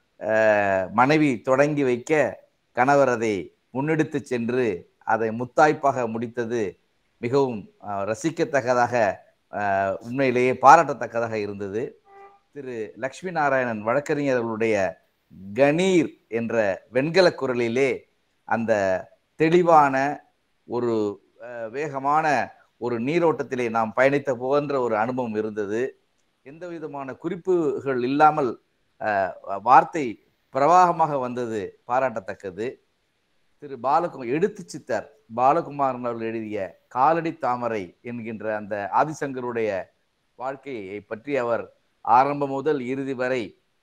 மனைவி தொடங்கி வைக்க கணவர் அதை முன்னெடுத்து சென்று அதை முத்தாய்ப்பாக முடித்தது மிகவும் ரசிக்கத்தக்கதாக, உண்மையிலேயே பாராட்டத்தக்கதாக இருந்தது. திரு லட்சுமி நாராயணன் வழக்கறிஞர்களுடைய கணீர் என்ற வெண்கல குரலிலே அந்த தெளிவான ஒரு வேகமான ஒரு நீரோட்டத்திலே நாம் பயணித்த போன்ற ஒரு அனுபவம் இருந்தது. எந்த விதமான குறிப்புகள் இல்லாமல் வார்த்தை பிரவாகமாக வந்தது, பாராட்டத்தக்கது. திரு எடுத்து சித்தர் பாலகுமாரன் அவர்கள் எழுதிய காலடி தாமரை என்கின்ற அந்த ஆதிசங்கருடைய வாழ்க்கையை பற்றி அவர் ஆரம்பம் முதல் இறுதி வரை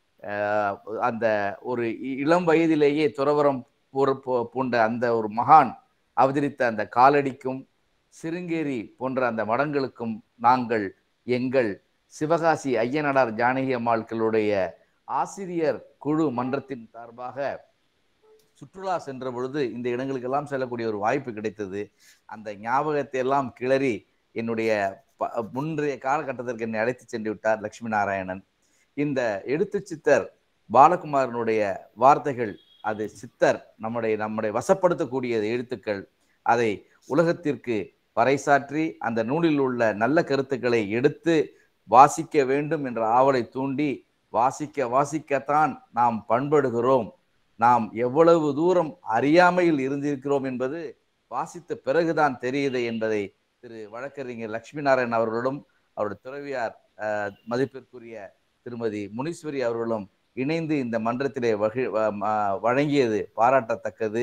அந்த ஒரு இளம் வயதிலேயே துறவரம் பூண்ட அந்த ஒரு மகான் அவதரித்த அந்த காலடிக்கும் சிருங்கேரி போன்ற அந்த மடங்களுக்கும் நாங்கள் எங்கள் சிவகாசி ஐயனார் ஜானகி அம்மாள்களுடைய ஆசிரியர் குழு மன்றத்தின் சார்பாக சுற்றுலா சென்ற பொழுது இந்த இடங்களுக்கெல்லாம் செல்லக்கூடிய ஒரு வாய்ப்பு கிடைத்தது. அந்த ஞாபகத்தை எல்லாம் கிளறி என்னுடைய முன்றைய காலகட்டத்திற்கு என்னை அழைத்து சென்று விட்டார் லட்சுமி நாராயணன். இந்த எடுத்து சித்தர் பாலகுமாரனுடைய வார்த்தைகள், அது சித்தர் நம்முடைய வசப்படுத்தக்கூடிய எழுத்துக்கள், அதை உலகத்திற்கு பறைசாற்றி அந்த நூலில் உள்ள நல்ல கருத்துக்களை எடுத்து வாசிக்க வேண்டும் என்ற ஆவலை தூண்டி வாசிக்கத்தான் நாம் பண்படுகிறோம், நாம் எவ்வளவு தூரம் அறியாமையில் இருந்திருக்கிறோம் என்பது வாசித்த பிறகுதான் தெரியுது என்பதை திரு வழக்கறிஞர் லட்சுமி நாராயணன் அவர்களும் அவருடைய துறவியார் மதிப்பிற்குரிய திருமதி முனீஸ்வரி அவர்களும் இணைந்து இந்த மன்றத்திலே வழங்கியது பாராட்டத்தக்கது.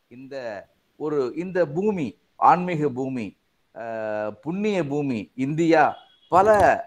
இந்த பூமி ஆன்மீக பூமி, புண்ணிய பூமி இந்தியா பல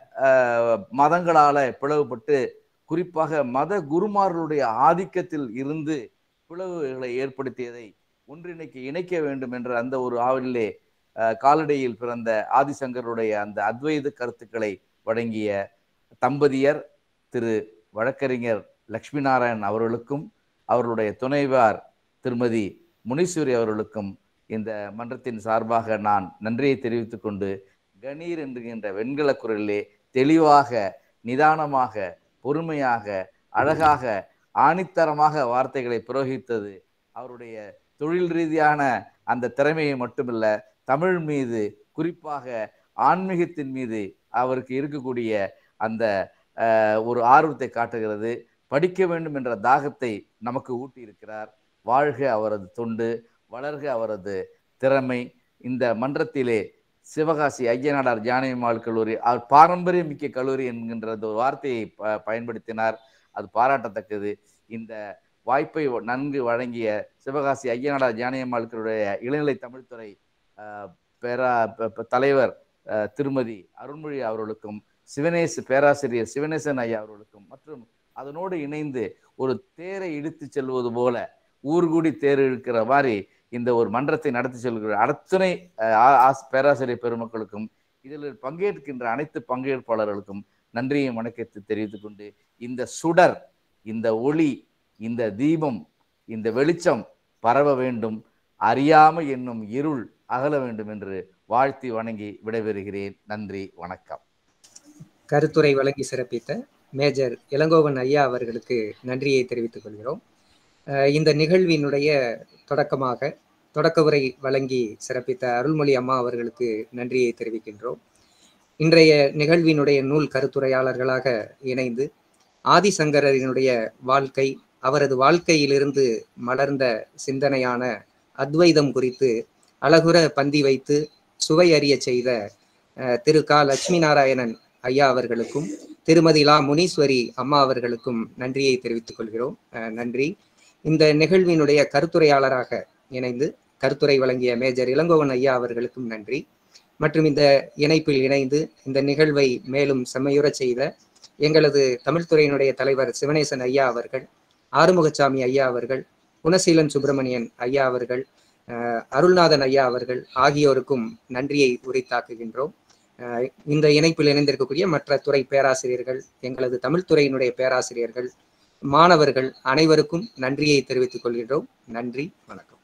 மதங்களால பிளவுபட்டு, குறிப்பாக மத குருமார்களுடைய ஆதிக்கத்தில் இருந்து பிளவுகளை ஏற்படுத்தியதை ஒன்றிணைக்க இணைக்க வேண்டும் என்ற அந்த ஒரு ஆவலிலே காலடியில் பிறந்த ஆதிசங்கருடைய அந்த அத்வைத கருத்துக்களை வழங்கிய தம்பதியர் திரு வழக்கறிஞர் லட்சுமி நாராயணன் அவர்களுக்கும் அவர்களுடைய துணைவார் திருமதி முனீஸ்வரி அவர்களுக்கும் இந்த மன்றத்தின் சார்பாக நான் நன்றியை தெரிவித்துக் கொண்டு, கணீர் என்கின்ற வெண்கல குரலிலே தெளிவாக, நிதானமாக, பொறுமையாக, அழகாக, ஆணித்தரமாக வார்த்தைகளை புரோகித்தது அவருடைய தொழில் ரீதியான அந்த திறமையை மட்டுமல்ல, தமிழ் மீது, குறிப்பாக ஆன்மீகத்தின் மீது அவருக்கு இருக்கக்கூடிய அந்த ஒரு ஆர்வத்தை காட்டுகிறது. படிக்க வேண்டும் என்ற தாகத்தை நமக்கு ஊட்டி இருக்கிறார். வாழ்க அவரது தொண்டு, வளர்க அவரது திறமை. இந்த மன்றத்திலே சிவகாசி ஐயனார் ஜானகி அம்மாள் கல்லூரி, அவர் பாரம்பரிய மிக்க கல்லூரி என்கின்ற ஒரு வார்த்தையை பயன்படுத்தினார். அது பாராட்டத்தக்கது. இந்த வாய்ப்பை நன்கு வழங்கிய சிவகாசி ஐயனார் ஜானகி அம்மாள் கல்லூரிய இளநிலை தமிழ்துறை தலைவர் திருமதி அருள்மொழி அவர்களுக்கும், பேராசிரியர் சிவனேசன் ஐயா அவர்களுக்கும், மற்றும் அதனோடு இணைந்து ஒரு தேரை இழுத்து செல்வது போல, ஊர்கூடி தேர் இழுக்கிற மாதிரி இந்த ஒரு மன்றத்தை நடத்தி செல்கிற அத்தனை பேராசிரியர் பெருமக்களுக்கும், இதில் பங்கேற்கின்ற அனைத்து பங்கேற்பாளர்களுக்கும் நன்றியை வணக்கத்தை தெரிவித்துக் கொண்டு, இந்த சுடர், இந்த ஒளி, இந்த தீபம், இந்த வெளிச்சம் பரவ வேண்டும், அறியாமை என்னும் இருள் அகல வேண்டும் என்று வாழ்த்தி வணங்கி விடைபெறுகிறேன். நன்றி, வணக்கம். கருத்துரை வழங்கி சிறப்பித்த மேஜர் இளங்கோவன் ஐயா அவர்களுக்கு நன்றியை தெரிவித்துக் கொள்கிறோம். இந்த நிகழ்வினுடைய தொடக்க உரை வழங்கி சிறப்பித்த அருள்மொழி அம்மா அவர்களுக்கு நன்றியை தெரிவிக்கின்றோம். இன்றைய நிகழ்வினுடைய நூல் கருத்துரையாளர்களாக இணைந்து ஆதிசங்கரனுடைய வாழ்க்கை, அவரது வாழ்க்கையிலிருந்து மலர்ந்த சிந்தனையான அத்வைதம் குறித்து அழகுற பந்தி வைத்து சுவை அறிய செய்த திரு க. லட்சுமி நாராயணன் ஐயா அவர்களுக்கும் திருமதி லா. முனீஸ்வரி அம்மா அவர்களுக்கும் நன்றியை தெரிவித்துக் கொள்கிறோம். நன்றி. இந்த நிகழ்வினுடைய கருத்துரையாளராக இணைந்து கருத்துரை வழங்கிய மேஜர் இளங்கோவன் ஐயா அவர்களுக்கும் நன்றி. மற்றும் இந்த இணைப்பில் இணைந்து இந்த நிகழ்வை மேலும் செம்மையுற செய்த எங்களது தமிழ்துறையினுடைய தலைவர் சிவனேசன் ஐயா அவர்கள், ஆறுமுகசாமி ஐயா அவர்கள், குணசீலன் சுப்பிரமணியன் ஐயா அவர்கள், அருள்நாதன் ஐயா அவர்கள் ஆகியோருக்கும் நன்றியை உரித்தாக்குகின்றோம். இந்த இணைப்பில் இணைந்திருக்கக்கூடிய மற்ற துறை பேராசிரியர்கள், எங்களது தமிழ்துறையினுடைய பேராசிரியர்கள், மாணவர்கள் அனைவருக்கும் நன்றியை தெரிவித்துக் கொள்கின்றோம். நன்றி, வணக்கம்.